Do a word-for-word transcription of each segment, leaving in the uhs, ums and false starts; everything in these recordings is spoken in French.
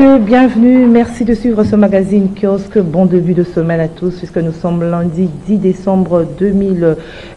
messieurs, bienvenue. Merci de suivre ce magazine Kiosque. Bon début de semaine à tous, puisque nous sommes lundi dix décembre deux mille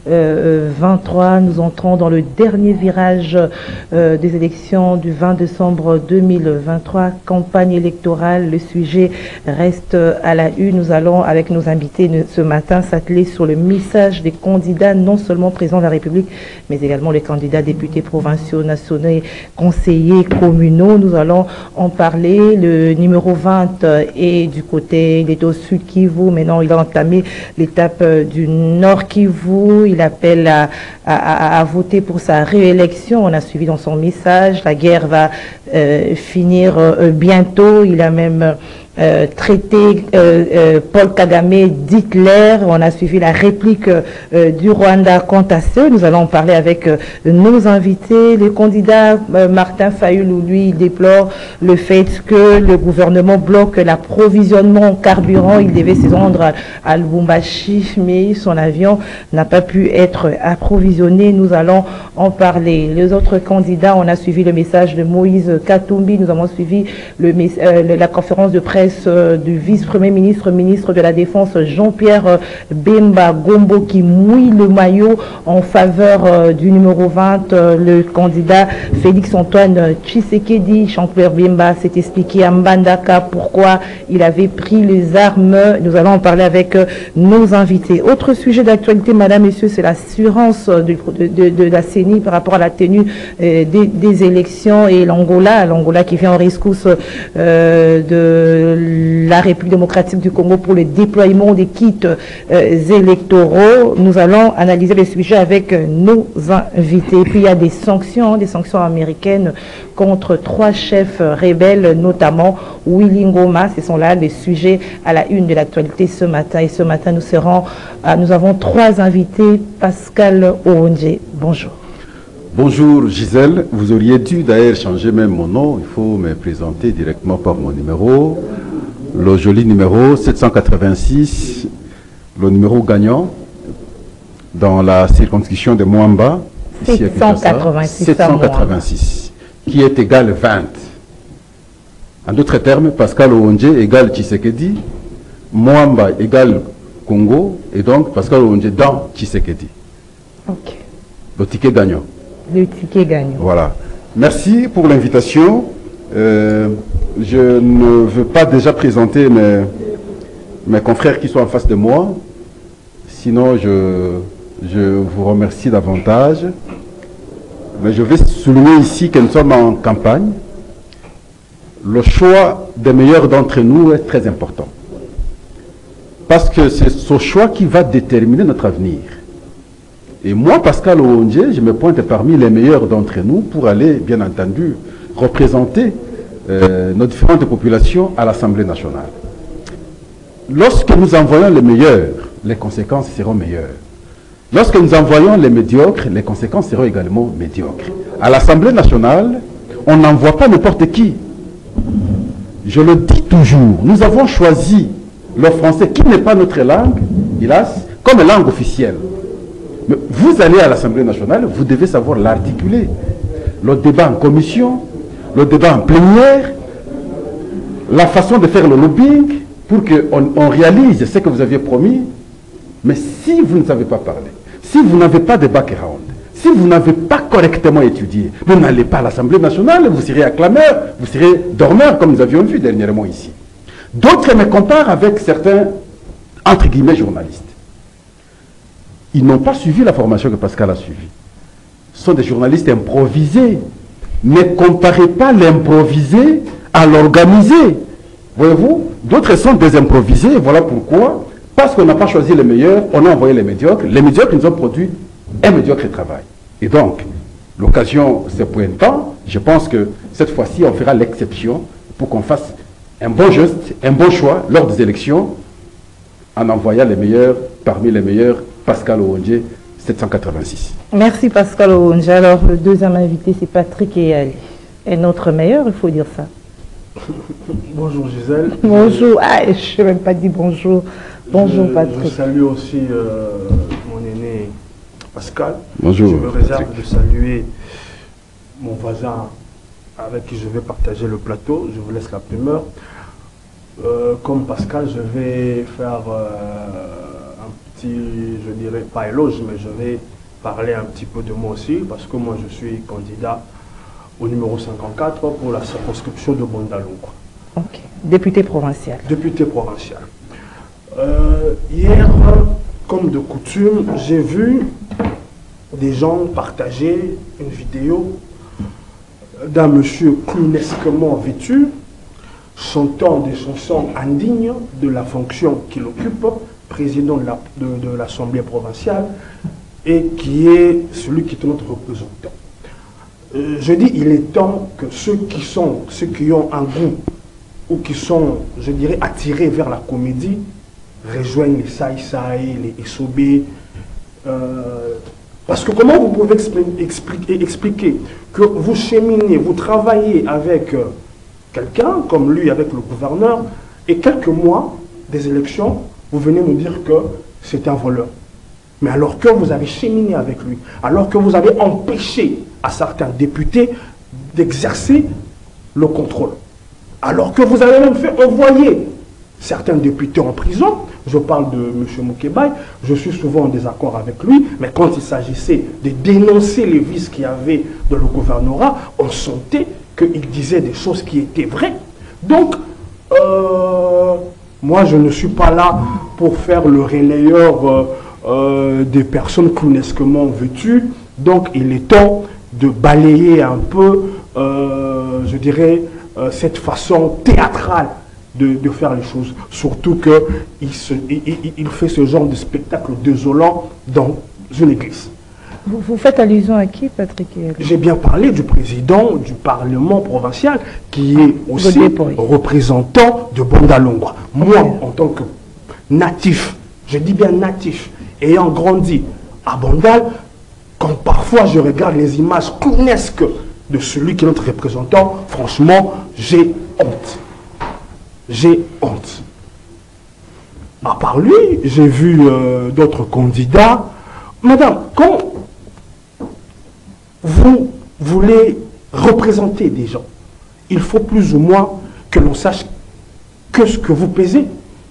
vingt-trois. Nous entrons dans le dernier virage euh, des élections du vingt décembre deux mille vingt-trois. Campagne électorale, le sujet reste à la une. Nous allons, avec nos invités ce matin, s'atteler sur le message des candidats, non seulement présidents de la République, mais également les candidats députés provinciaux, nationaux, conseillers communaux. Nous allons en parler. Le numéro vingt est du côté, il est au sud Kivu. Maintenant, il a entamé l'étape du nord Kivu. Il appelle à, à, à voter pour sa réélection. On a suivi dans son message. La guerre va euh, finir euh, bientôt. Il a même Euh, traité euh, euh, Paul Kagame d'Hitler. On a suivi la réplique euh, du Rwanda quant à ce. Nous allons en parler avec euh, nos invités. Le candidat euh, Martin Fayulu, lui, il déplore le fait que le gouvernement bloque l'approvisionnement en carburant. Il devait se rendre à, à Lubumbashi, mais son avion n'a pas pu être approvisionné. Nous allons en parler. Les autres candidats, on a suivi le message de Moïse Katumbi. Nous avons suivi le, euh, la conférence de presse du vice-premier ministre, ministre de la Défense, Jean-Pierre Bemba Gombo, qui mouille le maillot en faveur du numéro vingt, le candidat Félix-Antoine Tshisekedi. Jean-Pierre Bemba s'est expliqué à Mbandaka pourquoi il avait pris les armes. Nous allons en parler avec nos invités. Autre sujet d'actualité, madame, messieurs, c'est l'assurance de, de, de la C E N I par rapport à la tenue euh, des, des élections, et l'Angola, l'Angola qui vient en rescousse euh, de la République démocratique du Congo pour le déploiement des kits euh, électoraux. Nous allons analyser le sujet avec euh, nos invités. Et puis il y a des sanctions, des sanctions américaines contre trois chefs rebelles, notamment Willy Ngoma. Ce sont là les sujets à la une de l'actualité ce matin. Et ce matin, nous serons, euh, nous avons trois invités. Pascal Oronje, bonjour. Bonjour Gisèle, vous auriez dû d'ailleurs changer même mon nom, il faut me présenter directement par mon numéro, le joli numéro sept cent quatre-vingt-six, le numéro gagnant dans la circonscription de Mwamba, ici à Kinshasa, sept cent quatre-vingt-six, qui est égal vingt. En d'autres termes, Pascal Oronje égale Tshisekedi, Mwamba égale Congo, et donc Pascal Oronje dans Tshisekedi. Ok. Le ticket gagnant. Le ticket gagnant. Voilà. Merci pour l'invitation. Euh, je ne veux pas déjà présenter mes, mes confrères qui sont en face de moi. Sinon, je, je vous remercie davantage. Mais je vais souligner ici que nous sommes en campagne. Le choix des meilleurs d'entre nous est très important. Parce que c'est ce choix qui va déterminer notre avenir. Et moi, Pascal Oronje, je me pointe parmi les meilleurs d'entre nous pour aller, bien entendu, représenter euh, nos différentes populations à l'Assemblée nationale. Lorsque nous envoyons les meilleurs, les conséquences seront meilleures. Lorsque nous envoyons les médiocres, les conséquences seront également médiocres. À l'Assemblée nationale, on n'envoie pas n'importe qui. Je le dis toujours, nous avons choisi le français, qui n'est pas notre langue, hélas, comme langue officielle. Mais vous allez à l'Assemblée nationale, vous devez savoir l'articuler. Le débat en commission, le débat en plénière, la façon de faire le lobbying pour qu'on on réalise ce que vous aviez promis. Mais si vous ne savez pas parler, si vous n'avez pas de background, si vous n'avez pas correctement étudié, vous n'allez pas à l'Assemblée nationale, vous serez acclameur, vous serez dormeur, comme nous avions vu dernièrement ici. D'autres me comparent avec certains, entre guillemets, journalistes. Ils n'ont pas suivi la formation que Pascal a suivie. Ce sont des journalistes improvisés. Ne comparez pas l'improvisé à l'organisé. Voyez-vous, d'autres sont des improvisés. Et voilà pourquoi, parce qu'on n'a pas choisi les meilleurs, on a envoyé les médiocres. Les médiocres nous ont produit un médiocre travail. Et donc, l'occasion se pointant, je pense que cette fois-ci, on fera l'exception pour qu'on fasse un bon geste, un bon choix lors des élections, en envoyant les meilleurs parmi les meilleurs. Pascal Oronje, sept cent quatre-vingt-six. Merci Pascal Oronje. Alors, le deuxième invité, c'est Patrick Eyali. Et notre meilleur, il faut dire ça. Bonjour Gisèle. Bonjour. Ah, je n'ai même pas dit bonjour. Bonjour je, Patrick. Je salue aussi euh, mon aîné Pascal. Bonjour. Je me réserve Patrick. de saluer mon voisin avec qui je vais partager le plateau, je vous laisse la primeur. Euh, comme Pascal, je vais faire euh, un petit, je dirais pas éloge, mais je vais parler un petit peu de moi aussi, parce que moi je suis candidat au numéro cinquante-quatre pour la circonscription de Bondalungwa. Ok. Député provincial. Député provincial. Euh, hier, comme de coutume, j'ai vu des gens partager une vidéo d'un monsieur clownesquement vêtu, chantant des chansons indignes de la fonction qu'il occupe, président de la, de, de l'Assemblée provinciale, et qui est celui qui est notre représentant. Euh, je dis, il est temps que ceux qui sont, ceux qui ont un goût, ou qui sont, je dirais, attirés vers la comédie, rejoignent les Saï Saï, les Essobé. Euh, parce que comment vous pouvez expliquer, expliquer que vous cheminez, vous travaillez avec euh, quelqu'un, comme lui avec le gouverneur, et quelques mois des élections, vous venez nous dire que c'est un voleur. Mais alors que vous avez cheminé avec lui, alors que vous avez empêché à certains députés d'exercer le contrôle, alors que vous avez même fait envoyer certains députés en prison, je parle de M. Moukébaï, je suis souvent en désaccord avec lui, mais quand il s'agissait de dénoncer les vices qu'il y avait dans le gouvernorat, on sentait qu'il disait des choses qui étaient vraies. Donc, euh, moi je ne suis pas là pour faire le relayeur euh, euh, des personnes clownesquement vêtues, donc il est temps de balayer un peu, euh, je dirais, euh, cette façon théâtrale De, de faire les choses, surtout qu'il il, il fait ce genre de spectacle désolant dans une église. Vous, vous faites allusion à qui, Patrick? J'ai bien parlé du président du Parlement provincial qui est aussi représentant de Bondalungwa. Moi, en tant que natif, je dis bien natif, ayant grandi à Bondal, quand parfois je regarde les images clownesques de celui qui est notre représentant, franchement, j'ai honte. J'ai honte. À part lui, j'ai vu euh, d'autres candidats. Madame, quand vous voulez représenter des gens, il faut plus ou moins que l'on sache que ce que vous pesez,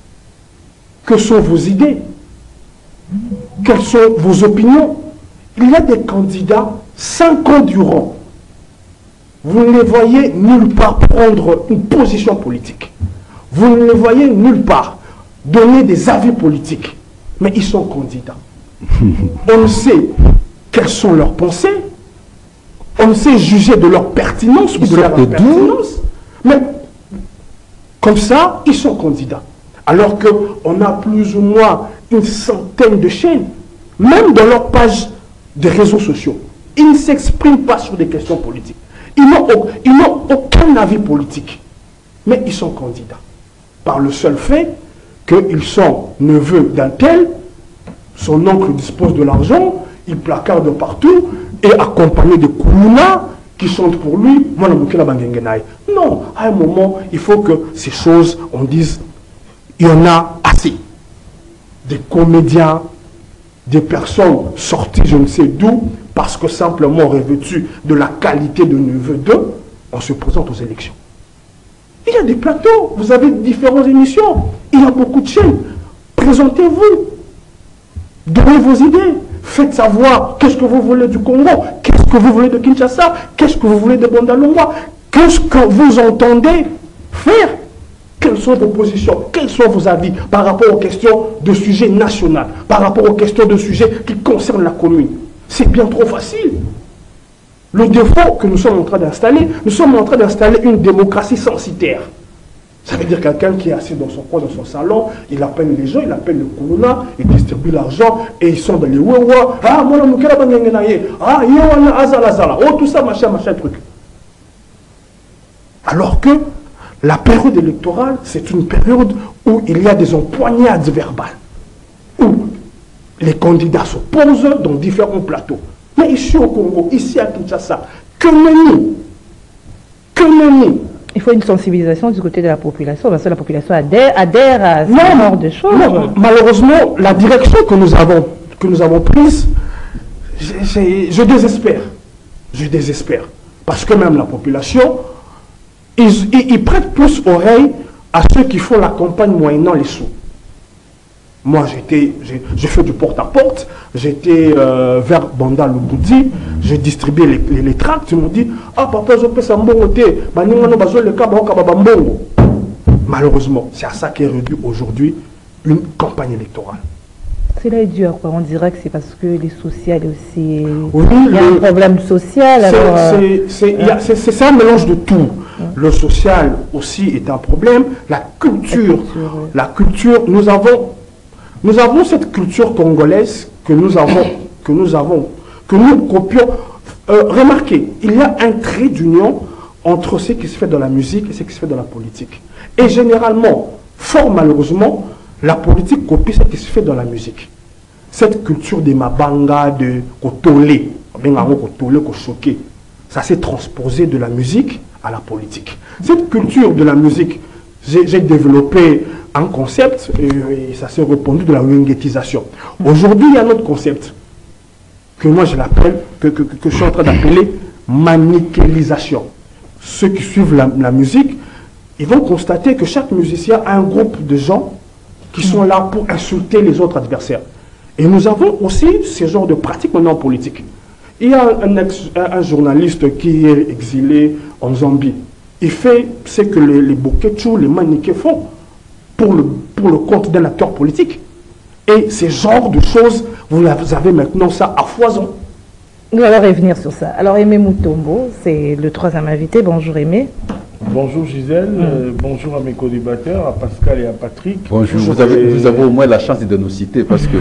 que sont vos idées, quelles sont vos opinions. Il y a des candidats, cinq ans durant, vous ne les voyez nulle part prendre une position politique. Vous ne les voyez nulle part donner des avis politiques, mais ils sont candidats. On sait quelles sont leurs pensées, on sait juger de leur pertinence ou de leur impertinence, mais comme ça, ils sont candidats. Alors qu'on a plus ou moins une centaine de chaînes, même dans leur page de réseaux sociaux. Ils ne s'expriment pas sur des questions politiques. Ils n'ont aucun avis politique, mais ils sont candidats. Par le seul fait qu'ils sont neveux d'un tel, son oncle dispose de l'argent, il placarde partout, et accompagné de Koulouna qui chantent pour lui. Non, à un moment, il faut que ces choses, on dise, il y en a assez. Des comédiens, des personnes sorties je ne sais d'où, parce que simplement revêtues de la qualité de neveu d'eux, on se présente aux élections. Il y a des plateaux, vous avez différentes émissions, il y a beaucoup de chaînes. Présentez-vous, donnez vos idées, faites savoir qu'est-ce que vous voulez du Congo, qu'est-ce que vous voulez de Kinshasa, qu'est-ce que vous voulez de Bondalungwa, qu'est-ce que vous entendez faire, quelles sont vos positions, quels sont vos avis par rapport aux questions de sujets nationaux, par rapport aux questions de sujets qui concernent la commune. C'est bien trop facile. Le défaut que nous sommes en train d'installer, nous sommes en train d'installer une démocratie censitaire. Ça veut dire quelqu'un qui est assis dans son coin, dans son salon, il appelle les gens, il appelle le Koulouna, il distribue l'argent, et ils sont dans les ouawa. Ah, moi, la moukela bangengenaye. Ah, yowana azalazala. Oh, tout ça, machin, machin, truc. Alors que la période électorale, c'est une période où il y a des empoignades verbales, où les candidats s'opposent dans différents plateaux. Mais ici au Congo, ici à Kinshasa, que nenni, que nenni. Il faut une sensibilisation du côté de la population, parce que la population adhère, adhère à ce non, genre de choses. Non, malheureusement, la direction que nous avons, que nous avons prise, je, je, je désespère. Je désespère. Parce que même la population, ils, ils, ils prêtent plus oreille à ceux qui font la campagne moyennant les sous. Moi, j'ai fait du porte-à-porte, j'étais euh, vers Banda Luboudi, j'ai distribué les, les, les tracts, ils m'ont dit « Ah, papa, je peux ça mbongoté, le cas, malheureusement, c'est à ça qu'est réduit aujourd'hui une campagne électorale. Cela est dur, quoi. On dirait que c'est parce que les sociales aussi... Oui, il y a le... un problème social. C'est un mélange de tout. Ouais. Le social aussi est un problème. La culture, la culture, oui. la culture nous, avons, nous avons cette culture congolaise que nous avons, que nous, avons, que nous copions. Euh, remarquez, il y a un trait d'union entre ce qui se fait dans la musique et ce qui se fait dans la politique. Et généralement, fort malheureusement, la politique copie ce qui se fait dans la musique. Cette culture de mabanga, de kotolé, ça s'est transposé de la musique à la politique. Cette culture de la musique, j'ai développé un concept et, et ça s'est répandu de la wingétisation. Aujourd'hui, il y a un autre concept que moi je l'appelle, que, que, que je suis en train d'appeler manichélisation. Ceux qui suivent la, la musique, ils vont constater que chaque musicien a un groupe de gens qui sont là pour insulter les autres adversaires. Et nous avons aussi ce genre de pratique maintenant en politique. Il y a un, ex, un, un journaliste qui est exilé en Zambie. Il fait ce que les, les Boketchou, les Maniké font pour le, pour le compte d'un acteur politique. Et ce genre de choses, vous avez maintenant ça à foison. Nous allons revenir sur ça. Alors Aimé Mutombo, c'est le troisième invité. Bonjour Aimé. Bonjour Gisèle, mmh. euh, bonjour à mes co-débatteurs, à Pascal et à Patrick. Bonjour, vous avez, et... vous avez au moins la chance de nous citer parce que...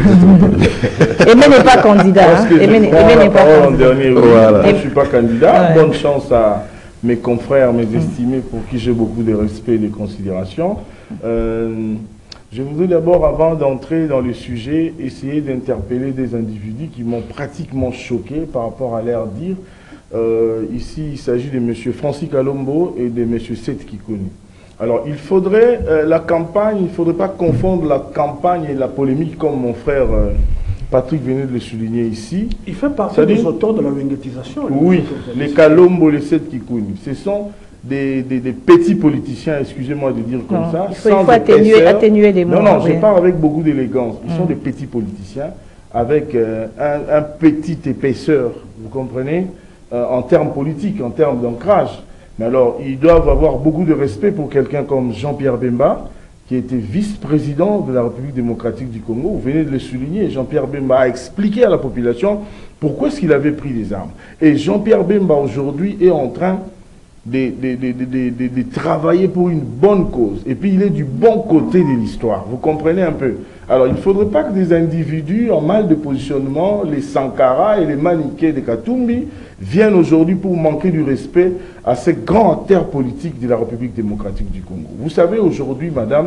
Aimé n'est pas candidat. Hein. Aimé n'est pas candidat. En dernier, oui. Voilà. Je ne suis pas candidat. Ouais. Bonne chance à mes confrères, mes estimés, pour qui j'ai beaucoup de respect et de considération. Euh, je voudrais d'abord, avant d'entrer dans le sujet, essayer d'interpeller des individus qui m'ont pratiquement choqué par rapport à leur dire. Euh, ici, il s'agit de M. Francis Kalombo et de M. Seth Kikuni. Alors, il faudrait, euh, la campagne, il ne faudrait pas confondre la campagne et la polémique, comme mon frère euh, Patrick venait de le souligner ici. Il fait partie des auteurs de la wingétisation. Oui, les Kalombo, les Seth Kikuni. Ce sont des, des, des petits politiciens, excusez-moi de dire comme non, ça. Il faut, il faut atténuer, atténuer les mots. Non, non, je parle avec beaucoup d'élégance. Ils hum. sont des petits politiciens avec euh, un, un petit épaisseur, vous comprenez ? En termes politiques, en termes d'ancrage. Mais alors, ils doivent avoir beaucoup de respect pour quelqu'un comme Jean-Pierre Bemba, qui était vice-président de la République démocratique du Congo. Vous venez de le souligner, Jean-Pierre Bemba a expliqué à la population pourquoi est-ce qu'il avait pris des armes. Et Jean-Pierre Bemba, aujourd'hui, est en train de, de, de, de, de, de travailler pour une bonne cause. Et puis, il est du bon côté de l'histoire. Vous comprenez un peu? Alors, il ne faudrait pas que des individus en mal de positionnement, les Sankara et les Maniké de Katumbi, viennent aujourd'hui pour manquer du respect à ces grands acteurs politiques de la République démocratique du Congo. Vous savez, aujourd'hui, madame,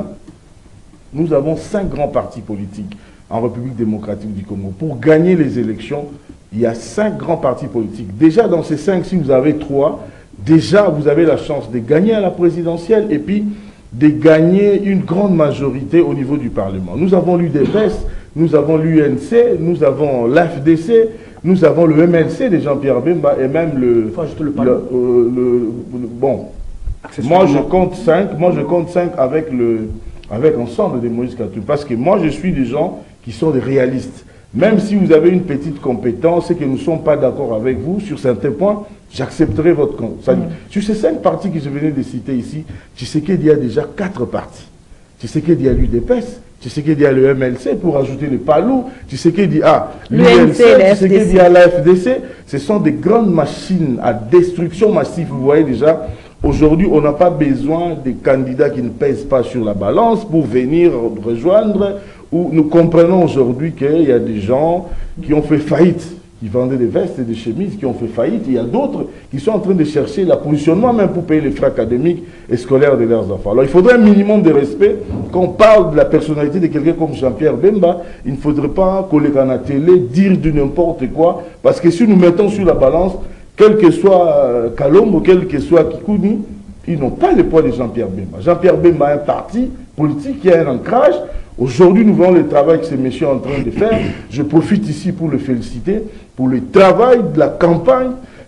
nous avons cinq grands partis politiques en République démocratique du Congo. Pour gagner les élections, il y a cinq grands partis politiques. Déjà, dans ces cinq, si vous avez trois, déjà, vous avez la chance de gagner à la présidentielle et puis de gagner une grande majorité au niveau du Parlement. Nous avons l'U D P S, nous avons l'U N C, nous avons l'A F D C, nous avons le M L C de Jean-Pierre Bemba et même le... Enfin, je te le le, euh, le, le bon, moi je compte cinq, moi je compte cinq avec le avec l'ensemble de Moïse Katumbi. Parce que moi je suis des gens qui sont des réalistes. Même si vous avez une petite compétence et que nous ne sommes pas d'accord avec vous sur certains points, j'accepterai votre compte. Mmh. Sur ces cinq partis que je venais de citer ici, tu sais qu'il y a déjà quatre partis. Tu sais qu'il y a l'U D P S, tu sais qu'il y a le M L C pour ajouter le PALU, tu sais qu'il y a l'U N C, tu sais qu'il y a la F D C. Ce sont des grandes machines à destruction massive. Vous voyez déjà, aujourd'hui, on n'a pas besoin des candidats qui ne pèsent pas sur la balance pour venir rejoindre. Où nous comprenons aujourd'hui qu'il y a des gens qui ont fait faillite, qui vendaient des vestes et des chemises, qui ont fait faillite. Il y a d'autres qui sont en train de chercher le positionnement même pour payer les frais académiques et scolaires de leurs enfants. Alors il faudrait un minimum de respect. Quand on parle de la personnalité de quelqu'un comme Jean-Pierre Bemba, il ne faudrait pas coller à la télé, dire du n'importe quoi, parce que si nous mettons sur la balance, quel que soit Kalombo, quel que soit Kikuni, ils n'ont pas le poids de Jean-Pierre Bemba. Jean-Pierre Bemba a un parti politique qui a un ancrage. Aujourd'hui, nous voyons le travail que ces messieurs sont en train de faire. Je profite ici pour le féliciter pour le travail de la campagne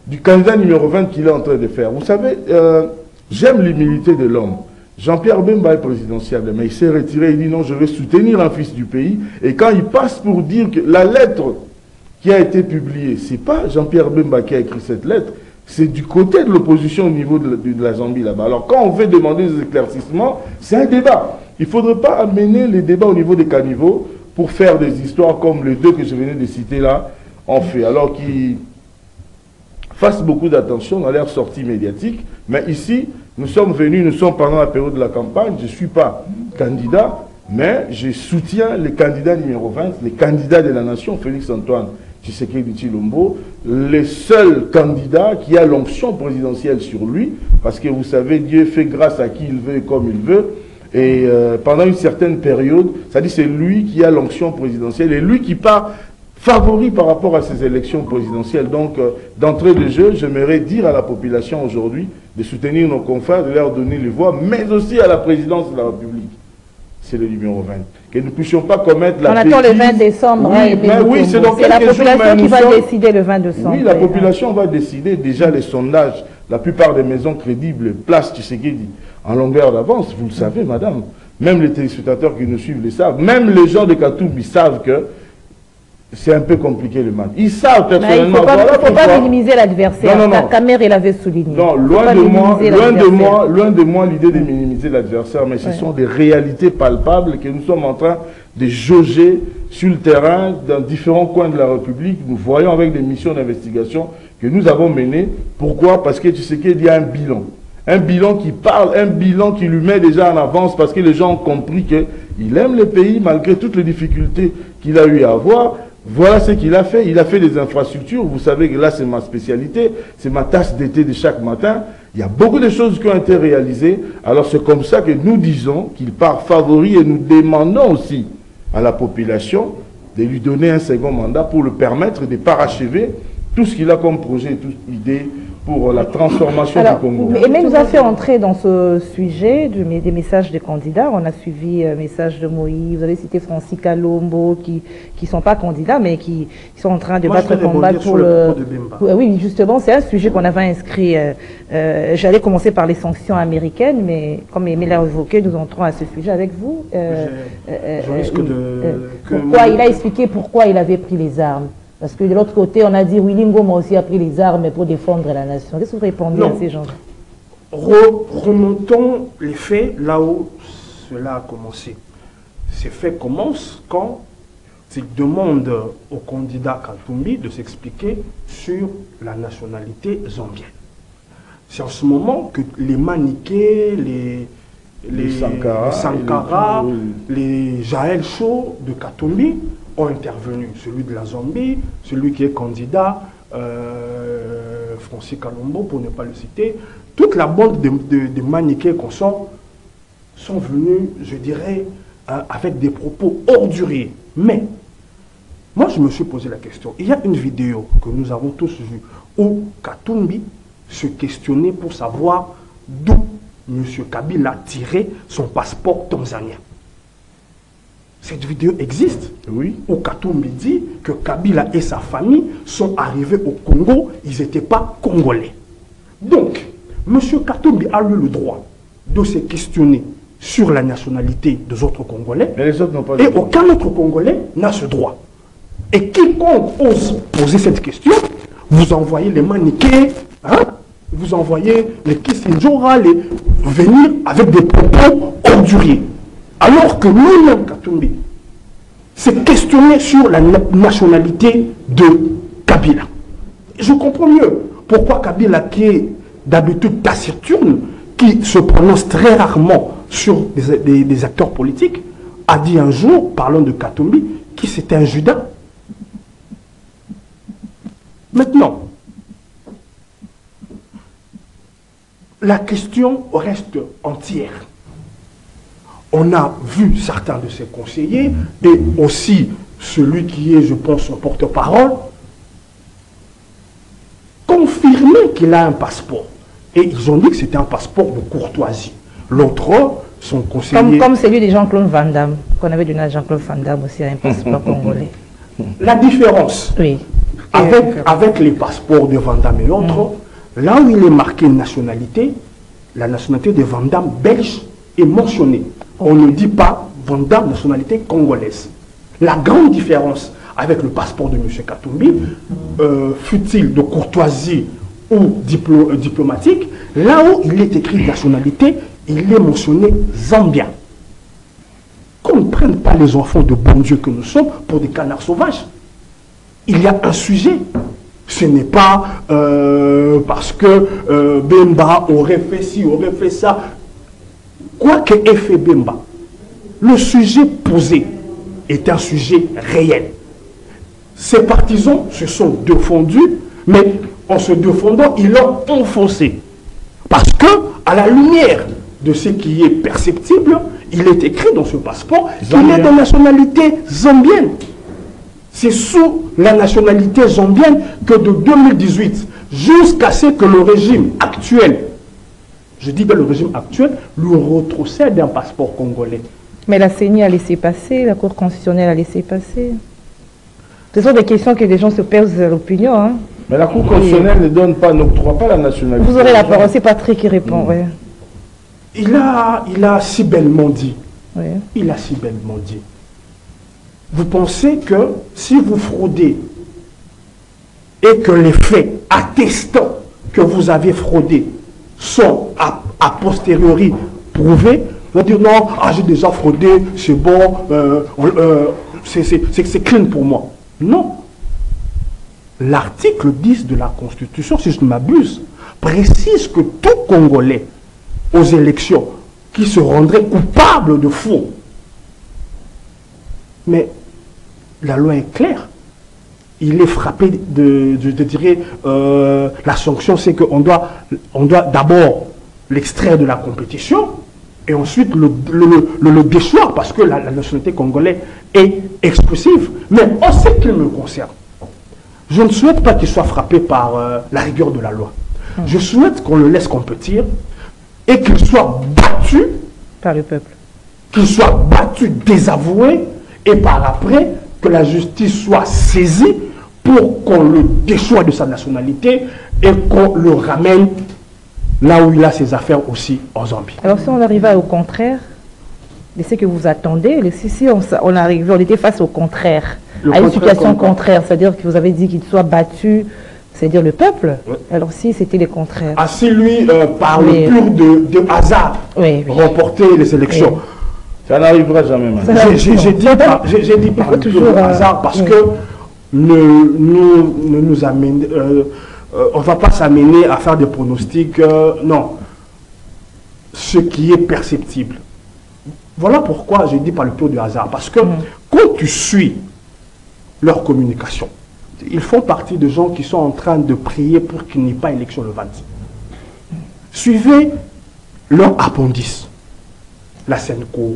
du candidat numéro vingt qu'il est en train de faire. Vous savez, euh, j'aime l'humilité de l'homme. Jean-Pierre Bemba est présidentiel, mais il s'est retiré, il dit non, je vais soutenir un fils du pays. Et quand il passe pour dire que la lettre qui a été publiée, ce n'est pas Jean-Pierre Bemba qui a écrit cette lettre, c'est du côté de l'opposition au niveau de la, de la Zambie là-bas. Alors quand on veut demander des éclaircissements, c'est un débat. Il ne faudrait pas amener les débats au niveau des caniveaux pour faire des histoires comme les deux que je venais de citer là ont fait. Alors qu'ils fassent beaucoup d'attention dans leur sortie médiatique. Mais ici, nous sommes venus, nous sommes pendant la période de la campagne, je ne suis pas candidat, mais je soutiens les candidats numéro vingt, les candidats de la nation, Félix-Antoine Tshisekedi Tshilombo, le seul candidat qui a l'onction présidentielle sur lui, parce que vous savez, Dieu fait grâce à qui il veut et comme il veut, et euh, pendant une certaine période, c'est-à-dire c'est lui qui a l'onction présidentielle, et lui qui part favori par rapport à ces élections présidentielles. Donc, euh, d'entrée de jeu, j'aimerais dire à la population aujourd'hui de soutenir nos confrères, de leur donner les voix, mais aussi à la présidence de la République. C'est le numéro vingt. Que nous ne puissions pas commettre la bêtise. On attend le vingt décembre. Oui, hein, mais oui, c'est donc la population qui va décider le vingt décembre. Oui, la population va décider. Déjà, les sondages, la plupart des maisons crédibles placent Tshisekedi en longueur d'avance. Vous le savez, madame. Même les téléspectateurs qui nous suivent le savent. Même les gens de Katoumbi savent que c'est un peu compliqué le match. Ils savent personnellement. Il ne faut pas minimiser l'adversaire. Kamer, il avait souligné. Non, loin de moi, loin de moi, loin de moi l'idée de minimiser l'adversaire, mais ce ouais. sont des réalités palpables que nous sommes en train de jauger sur le terrain dans différents coins de la République. Nous voyons avec des missions d'investigation que nous avons menées. Pourquoi? Parce que tu sais qu'il y a un bilan. Un bilan qui parle, un bilan qui lui met déjà en avance parce que les gens ont compris qu'il aime le pays malgré toutes les difficultés qu'il a eu à avoir. Voilà ce qu'il a fait. Il a fait des infrastructures. Vous savez que là, c'est ma spécialité. C'est ma tâche d'été de chaque matin. Il y a beaucoup de choses qui ont été réalisées. Alors, c'est comme ça que nous disons qu'il part favori et nous demandons aussi à la population de lui donner un second mandat pour le permettre de parachever tout ce qu'il a comme projet, toute idée pour la transformation Alors, du Congo. Aimé nous a fait entrer dans ce sujet de, des messages des candidats. On a suivi le euh, message de Moïse, vous avez cité Francis Kalombo, qui ne sont pas candidats, mais qui, qui sont en train de Moi, battre combat pour le... le oui, justement, c'est un sujet qu'on avait inscrit. Euh, euh, J'allais commencer par les sanctions américaines, mais comme Aimé l'a évoqué, nous entrons à ce sujet avec vous. Euh, je, euh, je risque de... Euh, pourquoi il a expliqué pourquoi il avait pris les armes. Parce que de l'autre côté, on a dit Willy Ngoma aussi a pris les armes pour défendre la nation. Qu'est-ce que vous répondez à ces gens? Re Remontons les faits là où cela a commencé. Ces faits commencent quand il demande au candidat Katumbi de s'expliquer sur la nationalité zambienne. C'est en ce moment que les Maniké, les, les, les Sankara, les, Sankara, les, les Jaël Chaud de Katumbi ont intervenu, celui de la Zambie, celui qui est candidat, euh, Francis Kalombo, pour ne pas le citer, toute la bande de, de, de Maniké qu'on sent sont venus, je dirais, euh, avec des propos orduriers. Mais, moi je me suis posé la question, il y a une vidéo que nous avons tous vue, où Katumbi se questionnait pour savoir d'où M. Kabila a tiré son passeport tanzanien. Cette vidéo existe, oui. Où Katumbi dit que Kabila et sa famille sont arrivés au Congo, ils n'étaient pas congolais. Donc, M. Katumbi a eu le droit de se questionner sur la nationalité des autres Congolais, mais les autres n'ont pas et aucun autre Congolais n'a ce droit. Et quiconque ose poser cette question, vous envoyez les Maniké, hein, vous envoyez les Kissinjora, les venir avec des propos orduriers. Alors que nous-mêmes, Katumbi, s'est questionné sur la nationalité de Kabila. Je comprends mieux pourquoi Kabila, qui est d'habitude taciturne, qui se prononce très rarement sur des, des, des acteurs politiques, a dit un jour, parlant de Katumbi, qui c'était un Judas. Maintenant, la question reste entière. On a vu certains de ses conseillers et aussi celui qui est, je pense, son porte-parole, confirmer qu'il a un passeport. Et ils ont dit que c'était un passeport de courtoisie. L'autre, son conseiller... Comme, comme celui de Jean-Claude Van Damme, qu'on avait donné à Jean-Claude Van Damme aussi, un passeport congolais. La différence, oui. Avec, avec les passeports de Van Damme et autres, mmh. là où il est marqué nationalité, la nationalité de Van Damme belge est mentionnée. On ne dit pas Van Damme nationalité congolaise. La grande différence avec le passeport de M. Katumbi, euh, fut-il de courtoisie ou diplo, euh, diplomatique, là où il est écrit nationalité, il est mentionné Zambien. Qu'on ne prenne pas les enfants de bon Dieu que nous sommes pour des canards sauvages. Il y a un sujet. Ce n'est pas euh, parce que euh, Bemba aurait fait ci, aurait fait ça. Quoi qu'ait fait Bemba, le sujet posé est un sujet réel. Ses partisans se sont défendus, mais en se défendant, ils l'ont enfoncé. Parce que, à la lumière de ce qui est perceptible, il est écrit dans ce passeport qu'il est de nationalité zambienne. C'est sous la nationalité zambienne que de deux mille dix-huit jusqu'à ce que le régime actuel, je dis bien le régime actuel, lui retrocède un passeport congolais. Mais la C E N I a laissé passer, la Cour constitutionnelle a laissé passer. Ce sont des questions que les gens se posent à l'opinion. Hein. Mais la Cour constitutionnelle ne donne pas, n'octroie pas la nationalité. Vous aurez la parole, c'est Patrick qui répond. Mmh. Ouais. Il a, il a si bellement dit. Oui. Il a si bellement dit. Vous pensez que si vous fraudez et que les faits attestant que vous avez fraudé sont a, a posteriori prouvés, vous allez dire non, ah, j'ai déjà fraudé, c'est bon, euh, euh, c'est clean pour moi. Non. L'article dix de la Constitution, si je ne m'abuse, précise que tout Congolais aux élections qui se rendrait coupable de faux. Mais la loi est claire. Il est frappé de, de, de dire euh, la sanction, c'est qu'on doit, on doit d'abord l'extraire de la compétition et ensuite le, le, le, le déchoir parce que la, la nationalité congolaise est exclusive. Mais en ce qui me concerne, je ne souhaite pas qu'il soit frappé par euh, la rigueur de la loi. Hum. Je souhaite qu'on le laisse compétir et qu'il soit battu par le peuple. Qu'il soit battu, désavoué, et par après, que la justice soit saisie pour qu'on le déchoie de sa nationalité et qu'on le ramène là où il a ses affaires aussi en Zambie. Alors si on arrivait au contraire de ce que vous attendez, si, si on, on arrivait, on était face au contraire, le à une situation contraire, c'est-à-dire que vous avez dit qu'il soit battu, c'est-à-dire le peuple, oui. Alors si c'était le contraire. Ah si lui, euh, par oui. le pur de, de hasard, oui, oui. remporter les élections. Oui. Ça n'arrivera jamais. J'ai dit par, dit par le pur de hasard parce oui. que ne, nous, ne nous amène, euh, euh, on ne va pas s'amener à faire des pronostics, euh, non. Ce qui est perceptible. Voilà pourquoi j'ai dit par le pur de hasard. Parce que mm. quand tu suis leur communication, ils font partie de gens qui sont en train de prier pour qu'il n'y ait pas élection le vingt. Suivez leur appendice, la Senco,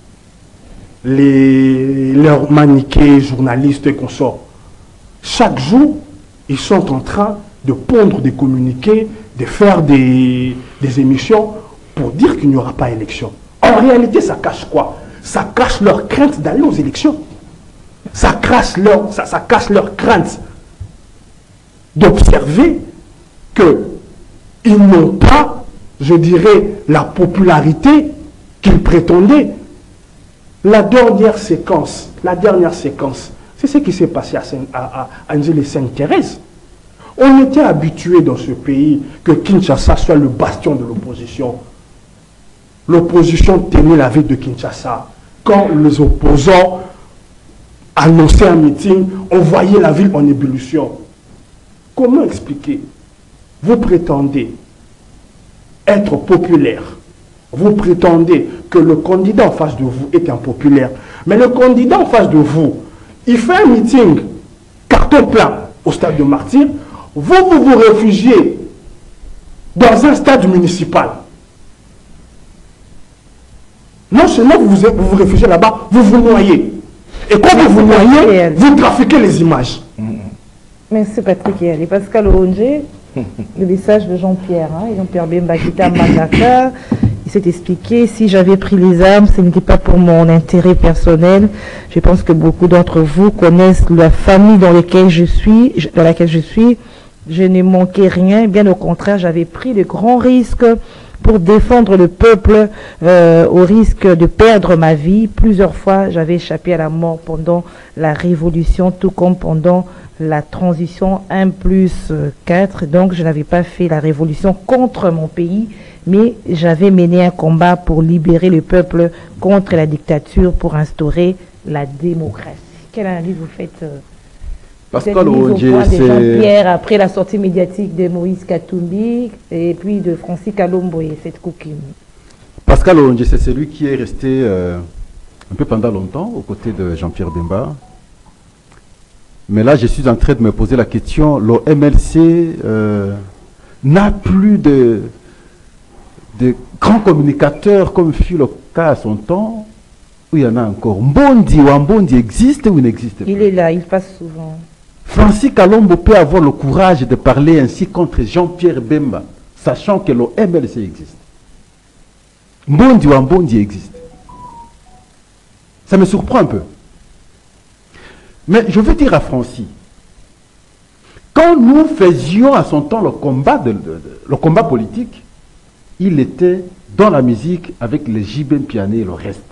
les, leurs maniqués, journalistes et consorts. Chaque jour, ils sont en train de pondre des communiqués, de faire des, des émissions pour dire qu'il n'y aura pas élection. En réalité, ça cache quoi? Ça cache leur crainte d'aller aux élections. Ça cache leur, ça, ça cache leur crainte d'observer qu'ils n'ont pas, je dirais, la popularité qu'ils prétendaient. La dernière séquence, la dernière séquence, c'est ce qui s'est passé à, Saint, à, à Angèle et Sainte-Thérèse. On était habitué dans ce pays que Kinshasa soit le bastion de l'opposition. L'opposition tenait la ville de Kinshasa. Quand les opposants annonçaient un meeting, on voyait la ville en ébullition. Comment expliquer? Vous prétendez être populaire. Vous prétendez que le candidat en face de vous est impopulaire. Mais le candidat en face de vous, il fait un meeting, carton plein, au stade de Martyr. Vous, vous vous réfugiez dans un stade municipal. Non seulement vous vous, vous, vous réfugiez là-bas, vous vous noyez. Et quand vous vous noyez, vous trafiquez les images. Merci Patrick et Pascal Oronge, le message de Jean-Pierre. Hein, Jean-Pierre Bemba qui est à Mandaka. Il s'est expliqué, si j'avais pris les armes, ce n'était pas pour mon intérêt personnel. Je pense que beaucoup d'entre vous connaissent la famille dans laquelle je suis, dans laquelle je suis. Je n'ai manqué rien, bien au contraire, j'avais pris de grands risques pour défendre le peuple euh, au risque de perdre ma vie. Plusieurs fois, j'avais échappé à la mort pendant la Révolution, tout comme pendant la transition un plus quatre. Donc, je n'avais pas fait la révolution contre mon pays, mais j'avais mené un combat pour libérer le peuple contre la dictature, pour instaurer la démocratie. Quelle analyse vous faites euh, Pascal Ondié, c'est Jean-Pierre après la sortie médiatique de Moïse Katumbi et puis de Francis Kalombo et cette coquine. Pascal Ondié, c'est celui qui est resté euh, un peu pendant longtemps aux côtés de Jean-Pierre Bemba. Mais là, je suis en train de me poser la question, le M L C euh, n'a plus de, de grands communicateurs comme fut le cas à son temps, où il y en a encore. Mbondi ou Mbondi existe ou il n'existe pas? Il est là, il passe souvent. Francis Kalombo peut avoir le courage de parler ainsi contre Jean-Pierre Bemba, sachant que le M L C existe. Mbondi ou Mbondi existe. Ça me surprend un peu. Mais je veux dire à Francis, quand nous faisions à son temps le combat, de, de, de, le combat politique, il était dans la musique avec les J B Piané et le reste.